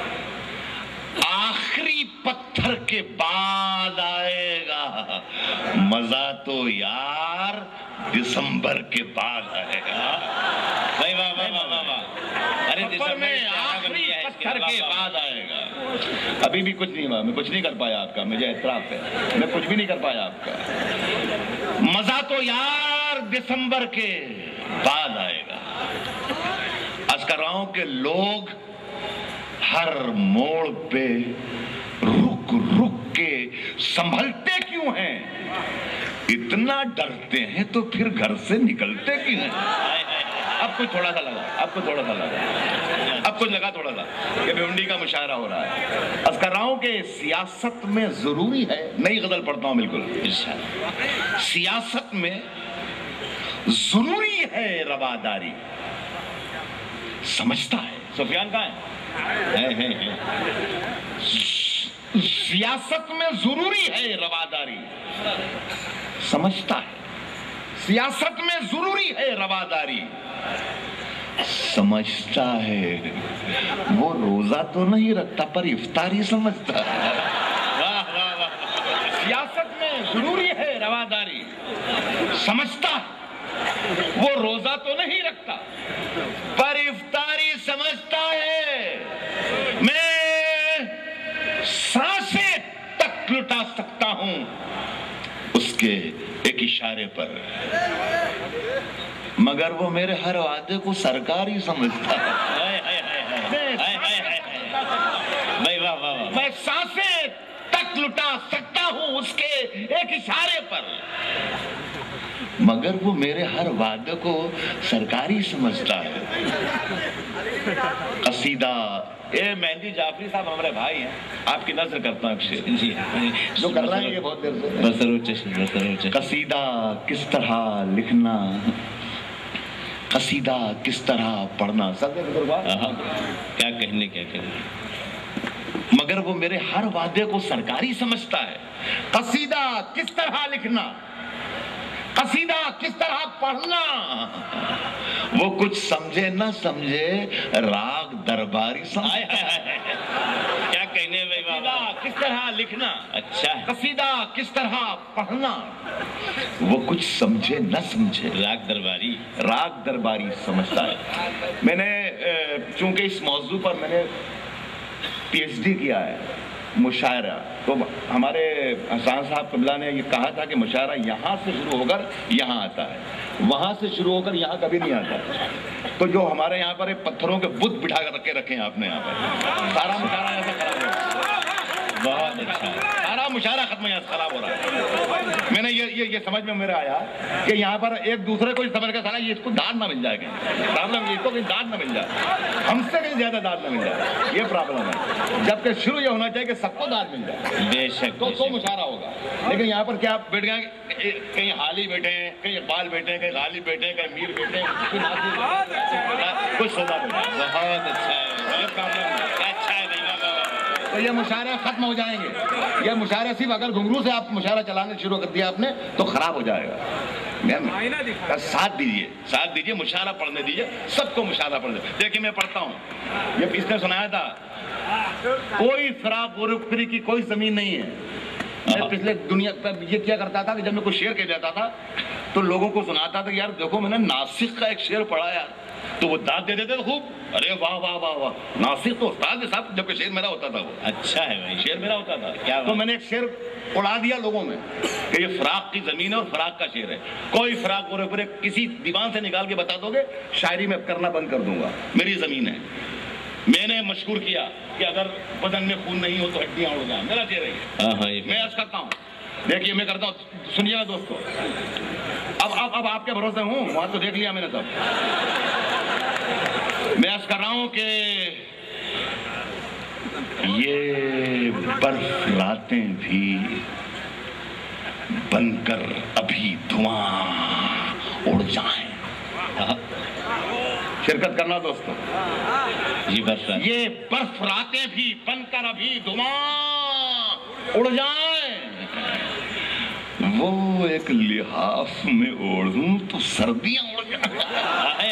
آخری پتھر کے بعد آئے گا، مزہ تو یار دسمبر کے بعد آئے گا۔ بھائی واہ واہ واہ واہ واہ، ارے سفر میں آخری پتھر کے بعد آئے گا۔ ابھی بھی کچھ نہیں ہوا، میں کچھ نہیں کر پایا آپ کا، مجھے اعتراف ہے، میں کچھ بھی نہیں کر پایا آپ کا۔ مزہ تو یار دسمبر کے بعد آئے گا۔ عرض کر رہا ہوں کہ لوگ ہر موڑ پہ رک کے سنبھلتے کیوں ہیں؟ اتنا ڈرتے ہیں تو پھر گھر سے نکلتے کیوں ہیں؟ اب کچھ تھوڑا سا لگا، اب کچھ لگا تھوڑا سا کہ بھیونڈی کا مشاعرہ ہو رہا ہے۔ عرض کر رہا ہوں کہ سیاست میں ضروری ہے، نئی غزل پڑھتا ہوں بالکل، سیاست میں ضروری ہے رواداری، سمجھتا ہے سفیان کہاں ہے؟ سیاست میں ضروری ہے رواداری، سمجھتا ہے سیاست میں ضروری ہے رواداری، سمجھتا ہے وہ روزہ تو نہیں رکھتا پر افطاری سمجھتا ہے۔ سیاست میں ضروری ہے رواداری، سمجھتا ہے وہ روزہ تو نہیں رکھتا پر افطاری سمجھتا ہے۔ میں سانسیں تک لٹا سکتا ہوں اس کے ایک اشارے پر، مگر وہ میرے ہر وعدے کو سرکار ہی سمجھتا ہے۔ میں سانسیں تک لٹا سکتا ہوں اس کے ایک اشارے پر، مگر وہ میرے ہر وعدے کو سرکاری سمجھتا ہے۔ قصیدہ مہندی جعفری صاحب ہمارے بھائی ہیں، آپ کی نظر کرتا ہوں جی جو کر رہے ہیں یہ بہت دیر سے۔ قصیدہ کس طرح لکھنا، قصیدہ کس طرح پڑھنا، کیا کہنے مگر وہ میرے ہر وعدے کو سرکاری سمجھتا ہے۔ قصیدہ کس طرح لکھنا، قصیدہ کس طرح پڑھنا، وہ کچھ سمجھے نہ سمجھے راگ درباری سمجھتا ہے۔ کیا کہنے بھائی قصیدہ کس طرح لکھنا، اچھا قصیدہ کس طرح پڑھنا، وہ کچھ سمجھے نہ سمجھے راگ درباری سمجھتا ہے۔ میں نے چونکہ اس موضوع پر میں نے پی ایچ ڈی کیا ہے، مشاعرہ، تو ہمارے حسان صاحب قبلہ نے یہ کہا تھا کہ مشاعرہ یہاں سے شروع ہو کر یہاں آتا ہے، وہاں سے شروع ہو کر یہاں کبھی نہیں آتا. تو جو ہمارے یہاں پر پتھروں کے بت بٹھا کر رکھے ہیں آپ نے یہاں پر, سارا مشاعرہ ایسا خراب ہو رہا ہے. بہت اچھا, سارا مشاعرہ ختم یہاں خراب ہو رہا ہے. میں نے یہ سمجھ میں میرا آیا کہ یہاں پر ایک دوسرے کو سمجھ کے سارا یہ اس کو داد نہ مل جائے گا, پرابلم اس کو کہیں داد نہ مل جائے, ہم سے کہیں زیادہ داد نہ مل جائے, یہ پرابلم ہے. جبکہ شروع یہ ہونا چاہیے کہ سب کو داد مل جائے, بے شک تو مشاعرہ ہوگا. لیکن یہاں پر کیا بیٹھ گئے, کہیں حالی بیٹھے ہیں, کہیں اقبال بیٹھے ہیں, کہیں غالب بیٹھے ہیں, کہیں میر بیٹھے ہیں, کچھ سودا بیٹھے. بہت اچھا ہے, یہ پرابلم ہے. اچھا ہے نہیں بابا. تو یہ مشاعرے ختم ہو جائیں گے. یہ مشاعرے صرف اگر گھنگرو سے آپ مشاعرہ چلانے شروع کر دیا آپ نے تو خراب ہو جائے گا. ساتھ دیجیے, مشاعرہ پڑھنے دیجیے, سب کو مشاعرہ پڑھنے. دیکھیے میں پڑھتا ہوں, یہ اس نے سنایا تھا, کوئی فراق و رخری کی کوئی زمین نہیں ہے. میں پچھلے دنیا یہ کیا کرتا تھا کہ جب میں کوئی شعر کہہ دیتا تھا تو لوگوں کو سناتا تھا کہ یار دیکھو میں نے ناسک کا ایک شعر پڑھا یار, تو وہ داد دے دیتے تھے خوب, ارے واہ واہ واہ واہ, ناسک تو استاد صاحب, جبکہ شعر میرا ہوتا تھا. وہ اچھا ہے بھائی, شعر میرا ہوتا تھا. تو میں نے ایک شعر اڑا دیا لوگوں میں کہ یہ فراق کی زمین ہے اور فراق کا شعر ہے. کوئی فراق اور کسی دیوان سے نکال کے بتا دو گے, شاعری میں کرنا بند کر دوں گا. میری زمین ہے. میں نے مشہور کیا کہ اگر بدن میں خون نہیں ہو تو ہڈیاں اڑ جائیں, میرا شعر ہے. میں عرض کرتا ہوں, دیکھیے میں کرتا ہوں, سنیے گا دوستو. اب آپ کے بھروسے ہوں, وہاں تو دیکھ لیا میں نے سب. میں عرض کر رہا ہوں کہ یہ برف راتیں بھی بن کر ابھی دھواں اڑ جائیں. شرکت کرنا دوستو. جی برف, یہ برف راتیں بھی بن کر ابھی دھواں اڑ جائیں, وہ ایک لحاف میں اوڑھوں تو سردیاں اڑ جائیں.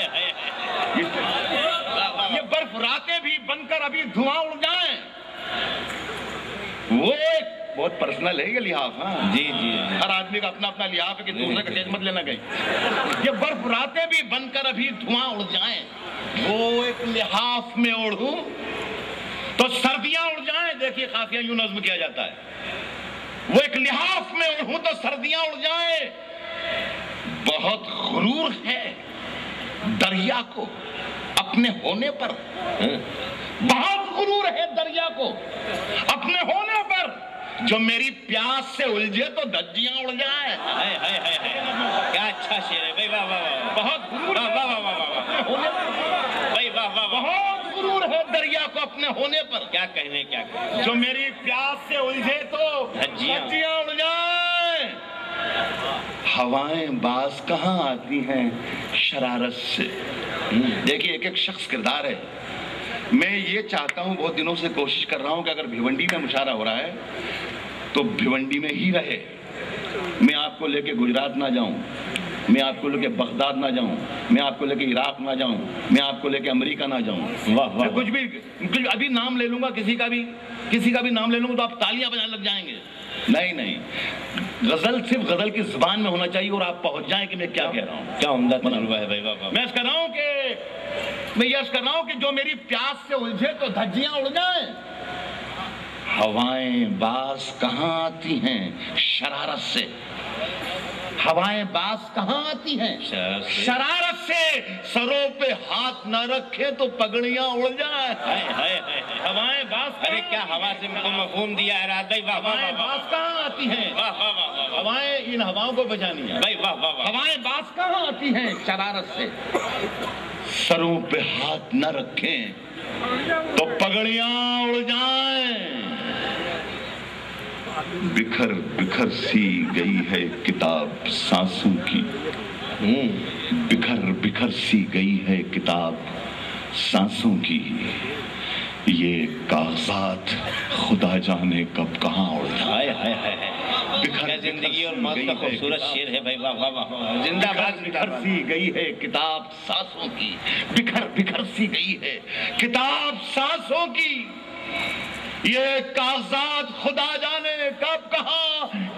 یہ برف راتیں بھی بن کر ابھی دھواں اڑ جائیں, وہ ایک بہت پرسنل ہے یہ لحاف. ہاں جی جی, ہر آدمی کا اپنا اپنا لحاف ہے کہ دوسرے کا ٹیچ مت لینا کہیں. یہ برف راتیں بھی بن کر ابھی دھواں اڑ جائیں, وہ ایک لحاف میں اوڑھوں تو سردیاں اڑ جائیں. دیکھیے قافیہ یوں نظم کیا جاتا ہے, وہ ایک لحاف میں اوڑھوں تو سردیاں اڑ جائیں. بہت غرور ہے دریا کو اپنے ہونے پر, بہت غرور ہے دریا کو اپنے ہونے پر, جو میری پیاس سے الجھے تو دھجیاں اڑ جائیں. کیا اچھا شعر ہے بھائی, واہ واہ واہ. بہت غرور ہے, واہ واہ واہ واہ بھائی, واہ واہ واہ. بہت غرور ہے دریا کو اپنے ہونے پر, کیا کہنے, کیا کہنے. جو میری پیاس سے الجھے تو دھجیاں اڑ جائیں. ہوائیں باز کہاں آتی ہیں شرارت سے. دیکھیے ایک ایک شخص کردار ہے. میں یہ چاہتا ہوں, بہت دنوں سے کوشش کر رہا ہوں کہ اگر بھیونڈی میں مشاعرہ ہو رہا ہے تو بھیونڈی میں ہی رہے. میں آپ کو لے کے گجرات نہ جاؤں, میں آپ کو لے کے بغداد نہ جاؤں, میں آپ کو لے کے عراق نہ جاؤں, میں آپ کو لے کے امریکہ نہ جاؤں. میں کچھ بھی ابھی نام لے لوں گا, کسی کا بھی نام لے لوں گا تو آپ تالیاں بجانے لگ جائیں گے. نہیں, غزل صرف غزل کی زبان میں ہونا چاہیے اور آپ پہنچ جائیں کہ میں کیا کہہ رہا ہوں. کیا عمدہ تجربہ ہے بھائی. میں یہ کہہ رہا ہوں کہ جو میری پیاس سے الجھے تو دھجیاں اڑ جائیں. ہوائیں باز کہاں آتی ہیں شرارت سے, ہوائیں باز کہاں آتی ہیں شرارت سے, سروں پہ ہاتھ نہ رکھے تو پگڑیاں اڑ جائیں. ہوائیں باز, ارے کیا ہوا سے مفہوم دیا ہے راج بھائی. ہوائیں باز کہاں آتی ہیں, ہوائیں ان ہواؤں کو بچانی ہے. ہوائیں باز کہاں آتی ہیں شرارت سے, سروں پہ ہاتھ نہ رکھیں تو پگڑیاں اڑ جائیں. بکھر بکھر سی گئی ہے کتاب سانسوں کی, بکھر بکھر سی گئی ہے کتاب سانسوں کی. یہ کاغذات خدا جانے کب کہاں اڑ جائے. کیا زندگی اور موت کا خوبصورت شعر ہے بھائی. واہ واہ واہ. زندہ باد. بکھر سی گئی ہے کتاب سانسوں کی, بکھر بکھر سی گئی ہے کتاب سانسوں کی. یہ کاغذات خدا جانے کب کہاں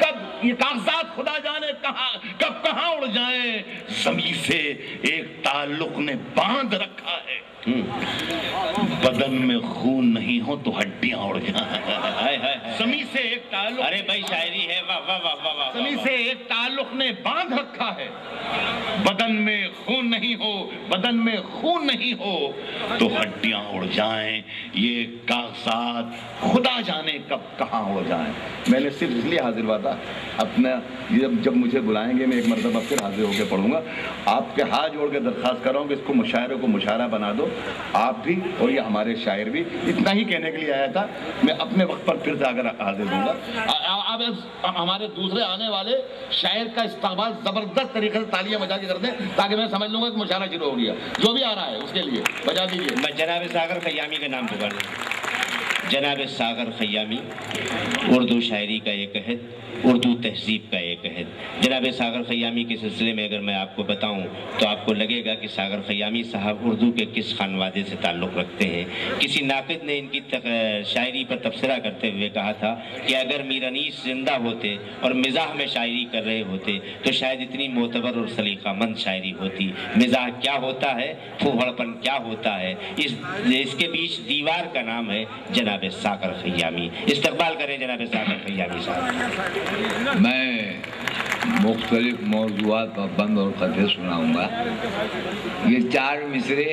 کب یہ کاغذات خدا جانے کب کہاں اڑ جائیں، زمین سے ایک تعلق نے باندھ رکھا ہے، بدن میں خون نہیں ہو تو ہڈیاں اڑ جائیں، زمین سے ایک تعلق، ارے بھائی شاعری ہے، واہ واہ واہ واہ واہ، زمین سے ایک تعلق نے باندھ رکھا ہے، بدن میں خون نہیں ہو، بدن میں خون نہیں ہو تو ہڈیاں اڑ جائیں، یہ کاغذات خدا جانے کب کہاں اڑ جائیں۔ میں نے صرف اس لیے حاضر ہوا تھا اپنا، جب مجھے بلائیں گے میں ایک مرتبہ پھر حاضر ہو کے پڑھوں گا، آپ کے ہاتھ جوڑ کے درخواست کر رہا ہوں کہ اس کو مشاعرے کو مشاعرہ بنا دو، آپ بھی اور یہ ہمارے شاعر بھی۔ اتنا ہی کہنے کے لیے آیا تھا، میں اپنے وقت پر پھر جا کر حاضر ہوں گا۔ اب ہمارے دوسرے آنے والے شاعر کا استقبال زبردست طریقے سے تالیاں بجا کے کر دیں تاکہ میں سمجھ لوں گا کہ مشاعرہ شروع ہو گیا، جو بھی آ رہا ہے اس کے لیے بجا دیجیے۔ جناب ساغر خیامی کا نام پکار دیں۔ جناب ساغر خیامی، اردو شاعری کا ایک عہد، اردو تہذیب کا ایک عہد۔ جناب ساغر خیامی کے سلسلے میں اگر میں آپ کو بتاؤں تو آپ کو لگے گا کہ ساغر خیامی صاحب اردو کے کس خانوادے سے تعلق رکھتے ہیں۔ کسی ناقد نے ان کی شاعری پر تبصرہ کرتے ہوئے کہا تھا کہ اگر میر انیس زندہ ہوتے اور مزاح میں شاعری کر رہے ہوتے تو شاید اتنی معتبر اور سلیقہ مند شاعری ہوتی۔ مزاح کیا ہوتا ہے، پھوہڑپن کیا ہوتا ہے، اس کے بیچ دیوار کا نام ہے جناب ساغر خیامی۔ استقبال کریں جناب ساغر خیامی صاحب۔ میں مختلف موضوعات پر بند اور قطعے سناؤں گا۔ یہ 4 مصرے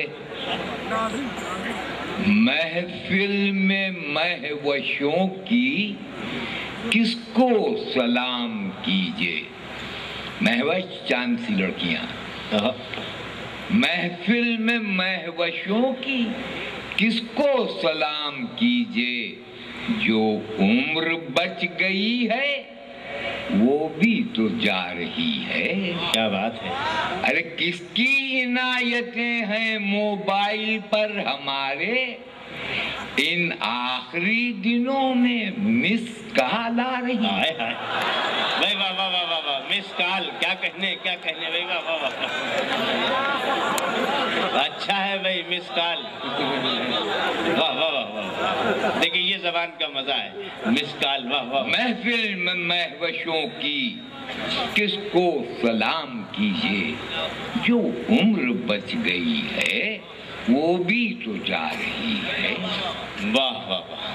محفل میں مہوشوں کی کس کو سلام کیجے۔ مہوش چاند سی لڑکیاں، محفل میں مہوشوں کی کس کو سلام کیجے، جو عمر بچ گئی ہے وہ بھی تو جا رہی ہے۔ کیا بات ہے، ارے کس کی عنایتیں ہیں موبائل پر ہمارے، ان آخری دنوں میں مس کال آ رہی ہے۔ بھائی واہ واہ واہ واہ واہ، مس کال، کیا کہنے بھائی، واہ واہ واہ، اچھا ہے بھائی، مس کال، واہ واہ واہ واہ، دیکھیں یہ زبان کا مزہ ہے، مس کال، واہ واہ۔ محفل میں مہوشوں کی کس کو سلام کیجیے، جو عمر بچ گئی ہے وہ بھی تو جا رہی ہے۔ واہ واہ واہ،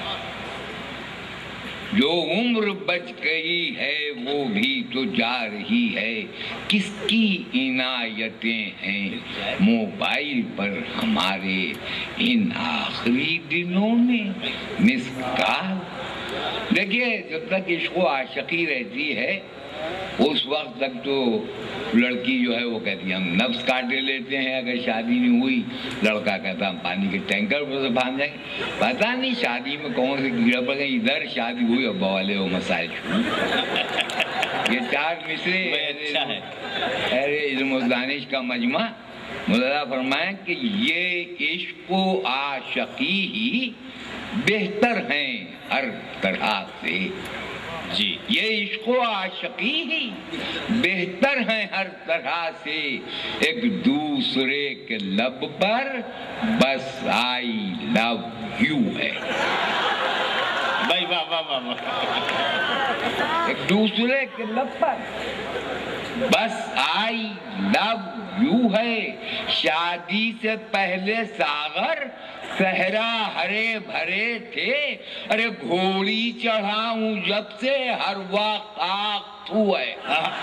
جو عمر بچ گئی ہے وہ بھی تو جا رہی ہے، کس کی عنایتیں ہیں موبائل پر ہمارے، ان آخری دنوں میں مس کال۔ دیکھیے جب تک عشق و عاشقی رہتی ہے اس وقت تک تو لڑکی جو ہے وہ کہتی ہے ہم نفس کاٹے لیتے ہیں، اگر شادی نہیں ہوئی لڑکا کہتا ہم پانی کے ٹینکر پر سے باندھ جائیں گے۔ پتہ نہیں شادی میں کون سے کیڑا پڑ گئے، ادھر شادی ہوئی ابا والے وہ مسائل شروع۔ یہ 4 مصرے اچھا ہے، علم و دانش کا مجمع۔ مولانا فرمائیں کہ یہ عشق و عاشقی ہی بہتر ہیں ہر طرح سے، جی یہ عشق و عاشقی ہی بہتر ہیں ہر طرح سے، ایک دوسرے کے لب پر بس آئی لو یو ہے۔ بھائی واہ واہ واہ واہ، ایک دوسرے کے لب پر بس آئی لو یو ہے۔ شادی سے پہلے ساغر صحرا ہرے بھرے تھے، ارے گھوڑی چڑھا ہوں جب سے ہر وقت آگ تو ہے۔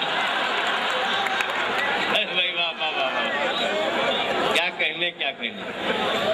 بھائی واہ واہ واہ واہ، کیا کہنے کیا کہنے۔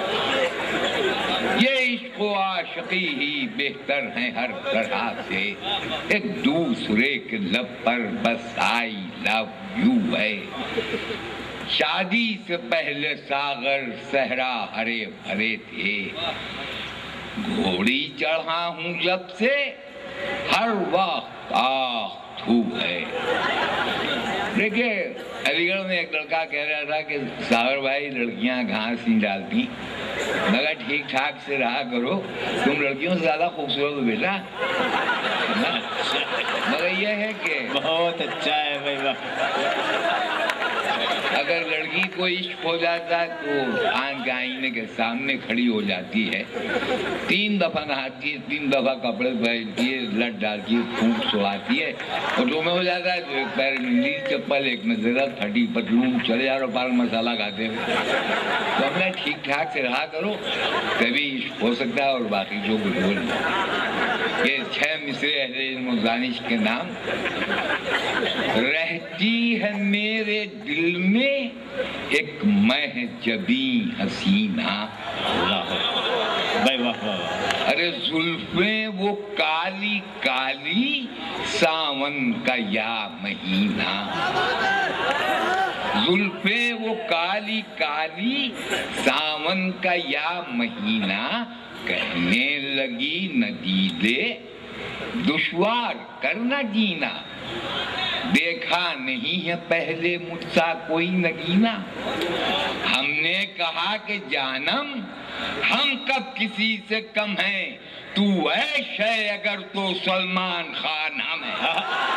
یہ عشق و عاشقی ہی بہتر ہیں ہر طرح سے، ایک دوسرے کے لب پر بس آئی لو یو ہے۔ شادی سے پہلے ساغر صحرا ہرے بھرے تھے، گھوڑی چڑھا ہوں جب سے ہر وقت آگ تو ہے۔ دیکھیں علی گڑھ میں ایک لڑکا کہہ رہا تھا کہ ساغر بھائی لڑکیاں گھاس نہیں ڈالتی، مگر ٹھیک ٹھاک سے رہا کرو، تم لڑکیوں سے زیادہ خوبصورت ہو بیٹا۔ مگر یہ ہے کہ بہت اچھا ہے بھائی واہ، اگر لڑکی کو عشق ہو جاتا ہے تو آن کے آئینے کے سامنے کھڑی ہو جاتی ہے، 3 دفعہ نہاتی ہے، 3 دفعہ کپڑے پہنتی ہے، لٹ ڈالتی ہے، پھونک سواتی ہے، اور جو میں ہو جاتا ہے تو ایک پیر نیلی چپل، ایک میں زرہ پھٹی پتلون، چلے جا رہا پار مسالہ کھاتے ہوئے۔ تو ہم نے ٹھیک ٹھاک سے رہا کرو، کبھی عشق ہو سکتا ہے اور باقی جو کچھ ہو نہیں۔ یہ 6 مصرے اہل علم و دانش کے نام۔ رہتی ہے میرے دل میں ایک مہ جبیں حسینہ، ارے زلفیں وہ کالی کالی ساون کا یا مہینہ، زلفیں وہ کالی کالی ساون کا یا مہینہ، کہنے لگی ندیدے دشوار کرنا جینا، دیکھا نہیں ہے پہلے مجھ سا کوئی نگینا۔ ہم نے کہا کہ جانم ہم کب کسی سے کم ہیں، تو عیش ہے اگر تو سلمان خان ہم ہے۔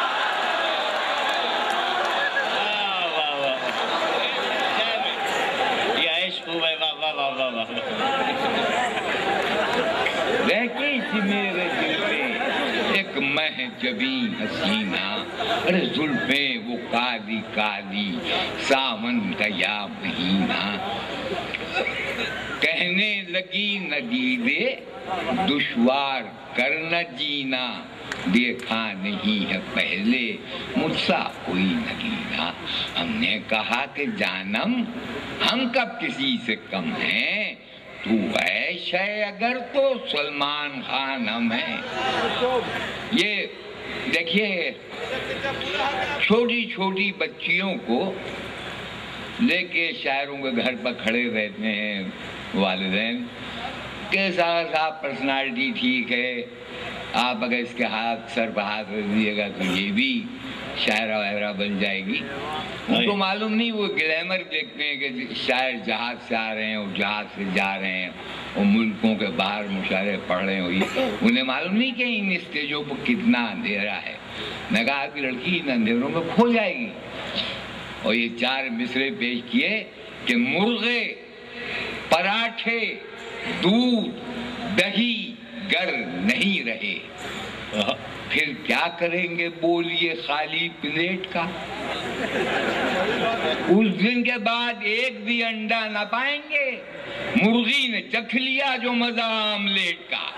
رہتی تھی میرے دل میں ایک مہ جبیں حسینہ، ارے زلفیں وہ کالی کالی ساون کا یا مہینہ، کہنے لگی ندیدے دشوار کرنا جینا، دیکھا نہیں ہے پہلے مجھ سا کوئی نگینا۔ ہم نے کہا کہ جانم ہم کب کسی سے کم ہیں، تو عیش ہے اگر تو سلمان خان ہم ہیں۔ یہ دیکھیے چھوٹی چھوٹی بچیوں کو لے کے شاعروں کے گھر پر کھڑے رہتے ہیں والدین کہ صاحب پرسنالٹی ٹھیک ہے، آپ اگر اس کے ہاتھ سر پہ ہاتھ رکھ دیجیے گا تو یہ بھی شاعرہ وغیرہ بن جائے گی۔ ان کو معلوم نہیں، وہ گلیمر دیکھتے ہیں کہ شاعر جہاز سے آ رہے ہیں اور جہاز سے جا رہے ہیں اور ملکوں کے باہر مشاعرے پڑھ رہے ہوئی، انہیں معلوم نہیں کہ ان اسٹیجوں پر کتنا اندھیرا ہے۔ میں کہا کہ لڑکی ان اندھیروں میں کھو جائے گی، اور یہ 4 مصرے پیش کیے کہ مرغے پراٹھے دودھ دہی گر نہیں رہے، پھر کیا کریں گے بولیے خالی پلیٹ کا، اس دن کے بعد ایک بھی انڈا نہ پائیں گے، مرغی نے چکھ لیا جو مزہ آملیٹ کا۔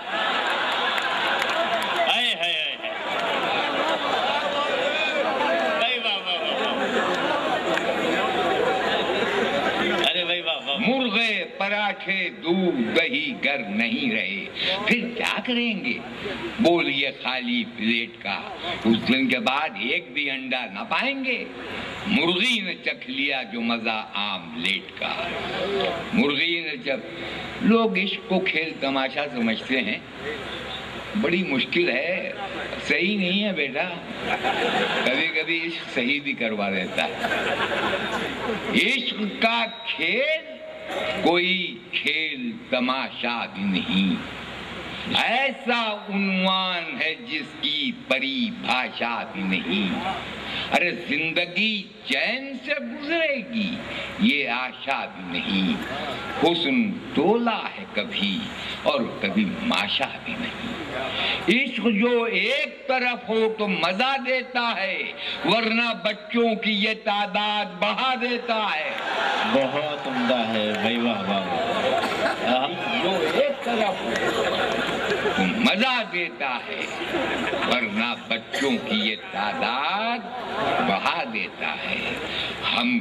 مرغے پراٹھے دودھ دہی گر نہیں رہے، پھر کیا کریں گے بولیے خالی پلیٹ کا، اس دن کے بعد ایک بھی انڈا نہ پائیں گے، مرغی نے چکھ لیا جو مزہ آملیٹ کا۔ مرغی نے جب لوگ عشق کو کھیل تماشا سمجھتے ہیں، بڑی مشکل ہے، صحیح نہیں ہے بیٹا، کبھی کبھی عشق صحیح بھی کروا دیتا ہے۔ عشق کا کھیل کوئی کھیل تماشا بھی نہیں، ایسا عنوان ہے جس کی پری بھاشا بھی نہیں، ارے زندگی چین سے گزرے گی یہ آشا بھی نہیں، حسن ڈولا ہے کبھی اور کبھی ماشا بھی نہیں۔ عشق جو ایک طرف ہو تو مزہ دیتا ہے، ورنہ بچوں کی یہ تعداد بڑھا دیتا ہے۔ بہت عمدہ ہے بھائی، واہ واہ۔ جو ایک طرف ہو تو مزہ دیتا ہے، ورنہ بچوں کی یہ تعداد بڑھا دیتا ہے۔ ہم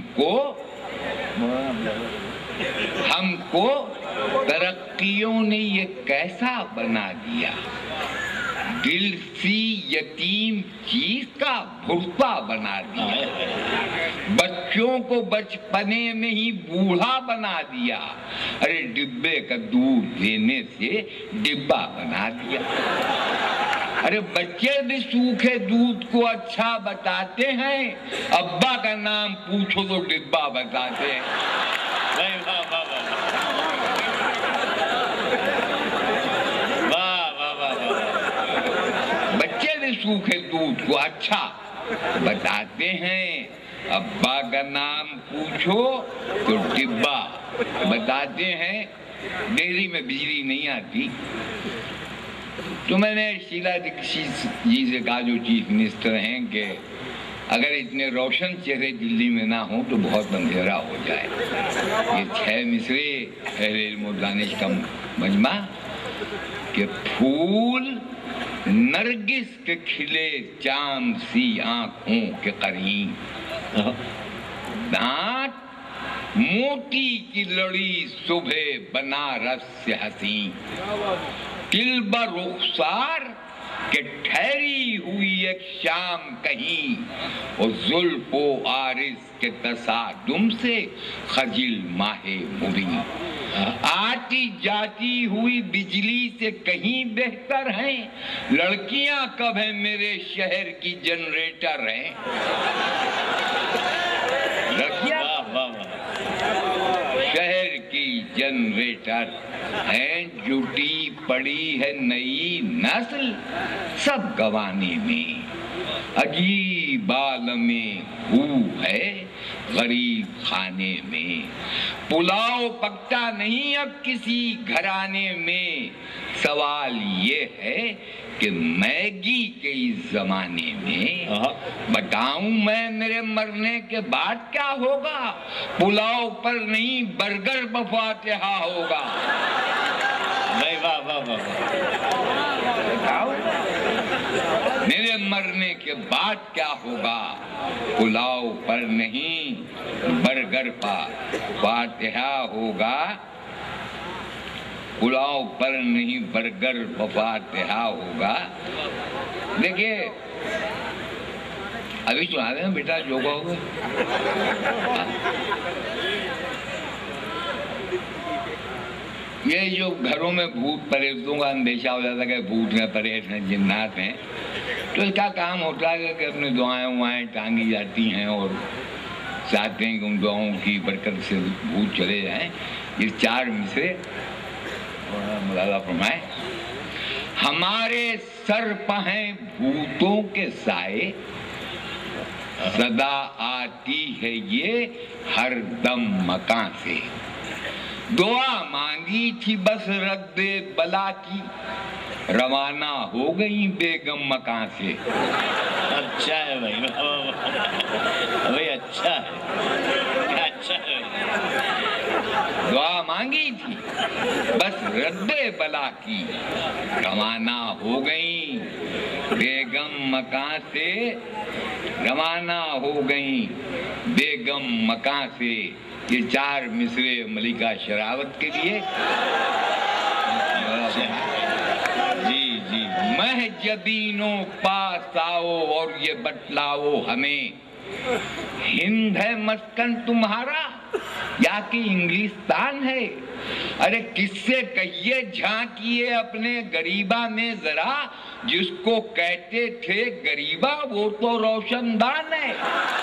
کو ترقیوں نے یہ کیسا بنا دیا، دل سی یتیم چیز کا بھرتا بنا دیا، بچوں کو بچپنے میں ہی بوڑھا بنا دیا، ارے ڈبے کا دودھ دینے سے ڈبا بنا دیا۔ ارے بچے بھی سوکھے دودھ کو اچھا بتاتے ہیں، ابا کا نام پوچھو تو ڈبا بتاتے ہیں۔ بچے بھی سوکھے دودھ کو اچھا بتاتے ہیں، अब्बा का नाम पूछो तो डिब्बा बताते हैं। दिल्ली में बिजली नहीं आती तो मैंने शीला दीक्षित जी से कहा, जो चीफ मिनिस्टर हैं, कि अगर इतने रोशन चेहरे दिल्ली में ना हो तो बहुत अंधेरा हो जाए। ये 6 मिसरे इल्म और दानिश का मजमा कि फूल नरगिस के खिले चांद सी आंखों के करीब, दांत मोती की लड़ी सुबह बनारस से हसी, तिलबर रुखसार के ठहरी हुई एक शाम कहीं, और जुल्फो आरिस के तसादुम से खजिल माहे मुबीन, आती जाती हुई बिजली से कहीं बेहतर हैं लड़कियां कब है मेरे शहर की जनरेटर हैं। लड़कियां शहर की जनरेटर हैं, जुटी पड़ी है नई नस्ल सब गवाने में, अजीब आलमे हू है गरीब खाने में, पुलाव पकता नहीं अब किसी घराने में, सवाल ये है कि मैगी के इस जमाने में बताऊं मैं मेरे मरने के बाद क्या होगा, पुलाव पर नहीं बर्गर बफातिहा होगा। वाह वाह वाह, बताओ मेरे मरने के बाद क्या होगा, पुलाव पर नहीं बर्गर फातिहा होगा, पुलाव पर नहीं बर्गर फातिहा होगा। देखिए अभी सुना दें बेटा जो कहोगे। ये जो घरों में भूत प्रेतों का अंदेशा हो जाता है कि भूत हैं, प्रेत हैं, जिन्नात हैं, तो इसका काम होता है कि अपनी दुआएं उआएं टांगी जाती हैं और चाहते हैं कि उन दुआओं की बरकत से भूत चले जाएं। ये 4 मिसरे मुलाजा फरमाए, हमारे सर पहें भूतों के साए, सदा आती है ये हर दम मकान से, दुआ मांगी थी बस रद्द बला की, रवाना हो गई बेगम मकान से। अच्छा है भाई, भाई अच्छा है, अच्छा है। दुआ मांगी थी बस रद्दे बला की, रवाना हो गई बेगम मकान से, रवाना हो गई बेगम मकान से। ये 4 मिसरे मलिका शरावत के लिए। जी जी, महजबीनों पास आओ और ये बतलाओ हमें, हिंद है मस्कन तुम्हारा या कि इंग्लिस्तान है? अरे किससे कहिए झांकिए अपने गरीबा में जरा, जिसको कहते थे गरीबा वो तो रोशनदान है।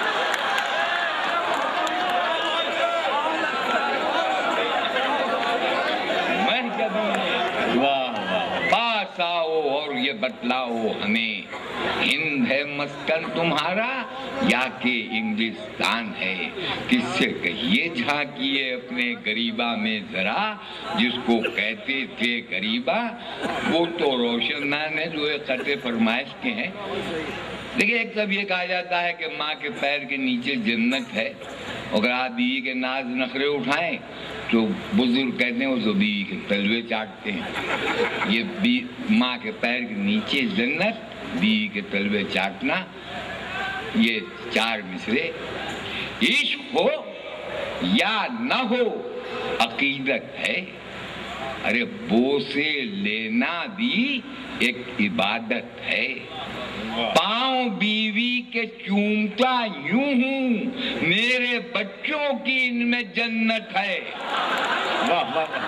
पास आओ और ये बतलाओ हमें, हिंद है मस्कन तुम्हारा या कि इंग्लिस्तान है? किससे कहिए झांकिए अपने गरीबा में जरा, जिसको कहते थे गरीबा वो तो रोशनदान है। जो एक खते फरमाइश के हैं। देखिए एक तब ये कहा जाता है कि माँ के पैर के नीचे जन्नत है, अगर आप बीवी के नाज नखरे उठाएं तो बुजुर्ग कहते हैं वो तो बीवी के तलवे चाटते हैं। ये माँ के पैर के नीचे जन्नत, बीवी के तलवे चाटना, ये 4 मिसरे। इश्क हो या न हो अकीदत है, अरे बोसे लेना भी एक इबादत है। पाँव बीवी के चूमता यूं हूँ, मेरे बच्चों की इनमें जन्नत है। वाह वाह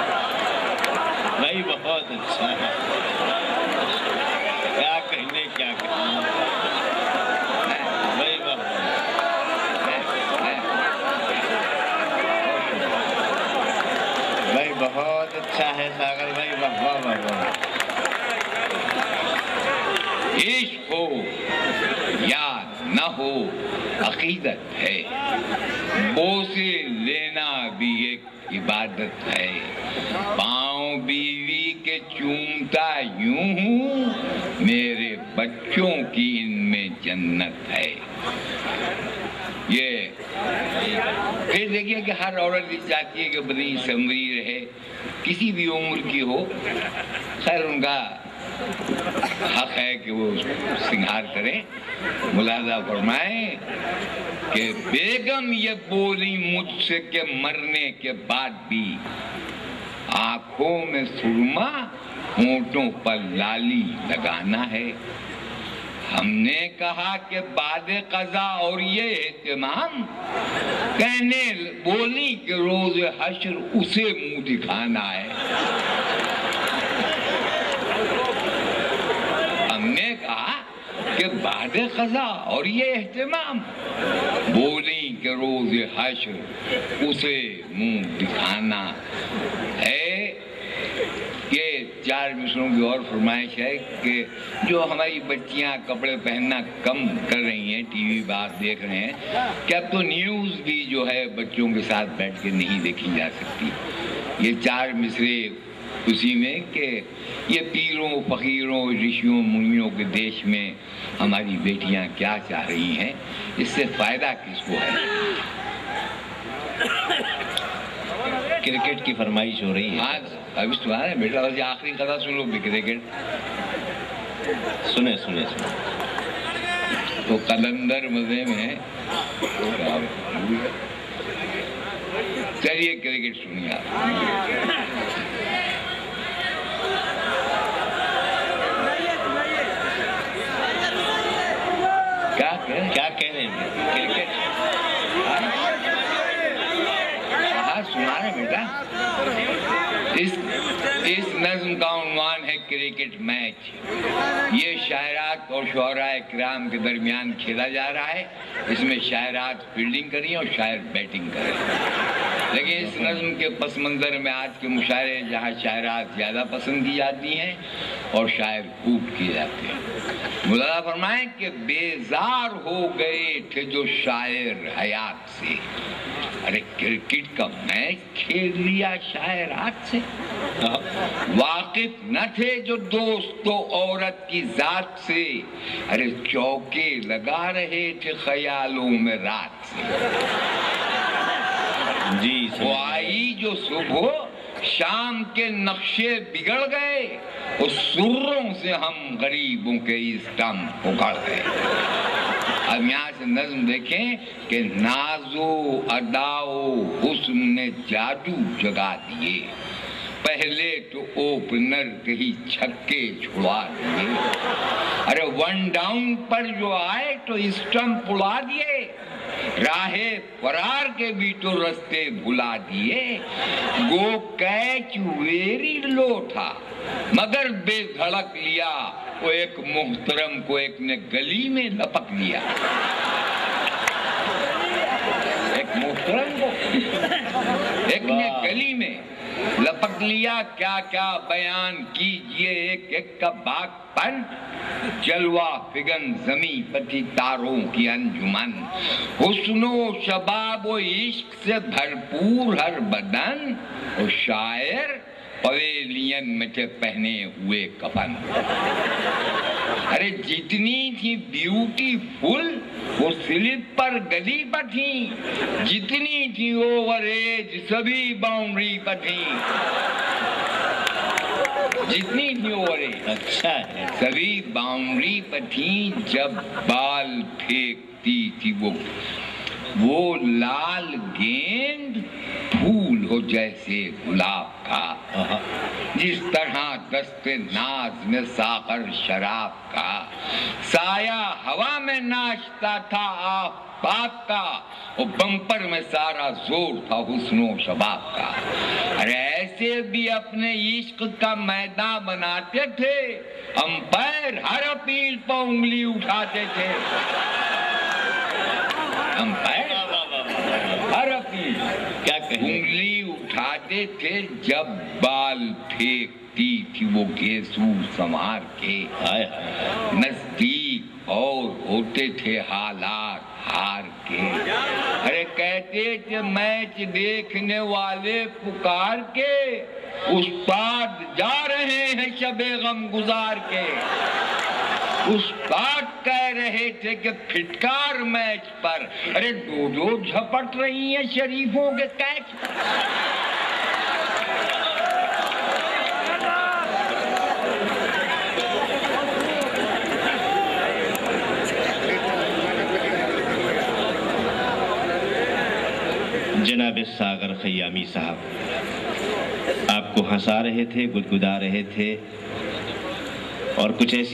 भाई, बहुत अच्छा है। क्या कहने क्या कहने भाई, वाह भाई, बहुत अच्छा है सागर भाई, वाह वाह वाह वाह। इश्क हो या न ہو عقیدت ہے، بوسے لینا بھی ایک عبادت ہے، پاؤں بیوی کے چومتا یوں ہوں، میرے بچوں کی ان میں جنت ہے۔ یہ پھر دیکھیے کہ ہر عورت چاہتی ہے کہ بڑی سنوری رہے، کسی بھی عمر کی ہو، خیر ان کا حق ہے کہ وہ سنگھار کریں۔ ملاحظہ فرمائیں کہ بیگم یہ بولی مجھ سے کہ مرنے کے بعد بھی آنکھوں میں سرما، ہونٹوں پر لالی لگانا ہے۔ ہم نے کہا کہ بعد قضا اور یہ اہتمام، کہنے بولی کہ روز حشر اسے منہ دکھانا ہے۔ ہم نے کہا کہ بعد قضا اور یہ اہتمام، بولی کہ روز حشر اسے منہ دکھانا ہے۔ یہ 4 مصروں کی اور فرمائش ہے کہ جو ہماری بچیاں کپڑے پہننا کم کر رہی ہیں، ٹی وی بات دیکھ رہے ہیں، کہ اب تو نیوز بھی جو ہے بچوں کے ساتھ بیٹھ کے نہیں دیکھی جا سکتی۔ یہ 4 مصرے اسی میں کہ یہ پیروں فقیروں رشیوں منیوں کے دیش میں ہماری بیٹیاں کیا چاہ رہی ہیں، اس سے فائدہ کس کو ہے۔ کرکٹ کی فرمائش ہو رہی ہے۔ آج ابھی سنا ہے بیٹا، بس آخری قضا سنو بھی کرکٹ سنے تو قلندر مزے میں ہے۔ چلیے کرکٹ سنیے آپ۔ کیا کہہ رہے ہیں کرکٹ؟ ہاں سنا رہے بیٹا۔ اس نظم کا عنوان ہے کرکٹ میچ۔ یہ شاعرات اور شعراء کرام کے درمیان کھیلا جا رہا ہے۔ اس میں شاعرات فیلڈنگ کریں اور شاعر بیٹنگ کریں، لیکن اس نظم کے پس منظر میں آج کے مشاعرے جہاں شاعرات زیادہ پسند کی جاتی ہیں اور شاعر خوب کیے جاتے ہیں۔ ملاحظہ فرمائیں کہ بیزار ہو گئے تھے جو شاعر حیات سے، ارے کرکٹ کا میچ کھیل لیا شاعرات سے۔ واقف نہ تھے جو دوست و عورت کی ذات سے، ارے چوکے لگا رہے تھے خیالوں میں رات سے۔ جی وہ آئی جو صبح، شام کے نقشے بگڑ گئے، اس سروں سے ہم غریبوں کے اسٹمپ اکھڑ گئے۔ اب یہاں سے نظم دیکھیں کہ نازو اداؤ حسن نے جادو جگا دیے، پہلے تو اوپنر کے ہی چھکے چھڑا دیے، ارے 1 ڈاؤن پر جو آئے تو اسٹمپ اڑا دیے، راہ فرار کے بھی تو رستے بھلا دیے، گو کیچ ویری لو تھا مگر بے دھڑک لیا، وہ ایک محترم کو ایک نے گلی میں لپک لیا۔ ایک محترم کو ایک نے گلی میں لپک لیا، کیا کیا بیان کیجئے ایک ایک کا باغ پن، جلوہ فگن زمیں پتی تاروں کی انجمن، حسن و شباب و عشق سے بھرپور ہر بدن، اور شاعر پویلین میں تھے پہنے ہوئے کفن۔ ارے جتنی تھی بیوٹی فل وہ سلپ پر گلی پر تھی، جتنی تھی اوور ایج سبھی باؤنڈری پر تھی، جتنی تھی اوور ایج اچھا ہے سبھی باؤنڈری پر تھی۔ جب بال پھینکتی تھی وہ لال گیند پھول ہو جیسے گلاب کا، جس طرح دست ناز میں ساغر شراب کا، سایہ ہوا میں ناچتا تھا آفتاب کا، اور بمپر میں سارا زور تھا حسن و شباب کا۔ ارے ایسے بھی اپنے عشق کا میدان بناتے تھے، امپائر ہر اپیل پر انگلی اٹھاتے تھے، امپائر ہر اپیل کیا کہیں انگلی اٹھاتے تھے، جب بال پھینکتی تھی وہ گیسو سنوار کے، نزدیک और होते थे हालात हार के। अरे कहते थे मैच देखने वाले पुकार के, उस्ताद जा रहे हैं शबे गम गुजार के। उस्ताद कह रहे थे कि फिटकार मैच पर, अरे दो झपट रही हैं शरीफों के कैच। जनाब सागर खयामी साहब आपको हंसा रहे थे, गुदगुदा रहे थे और कुछ ऐसी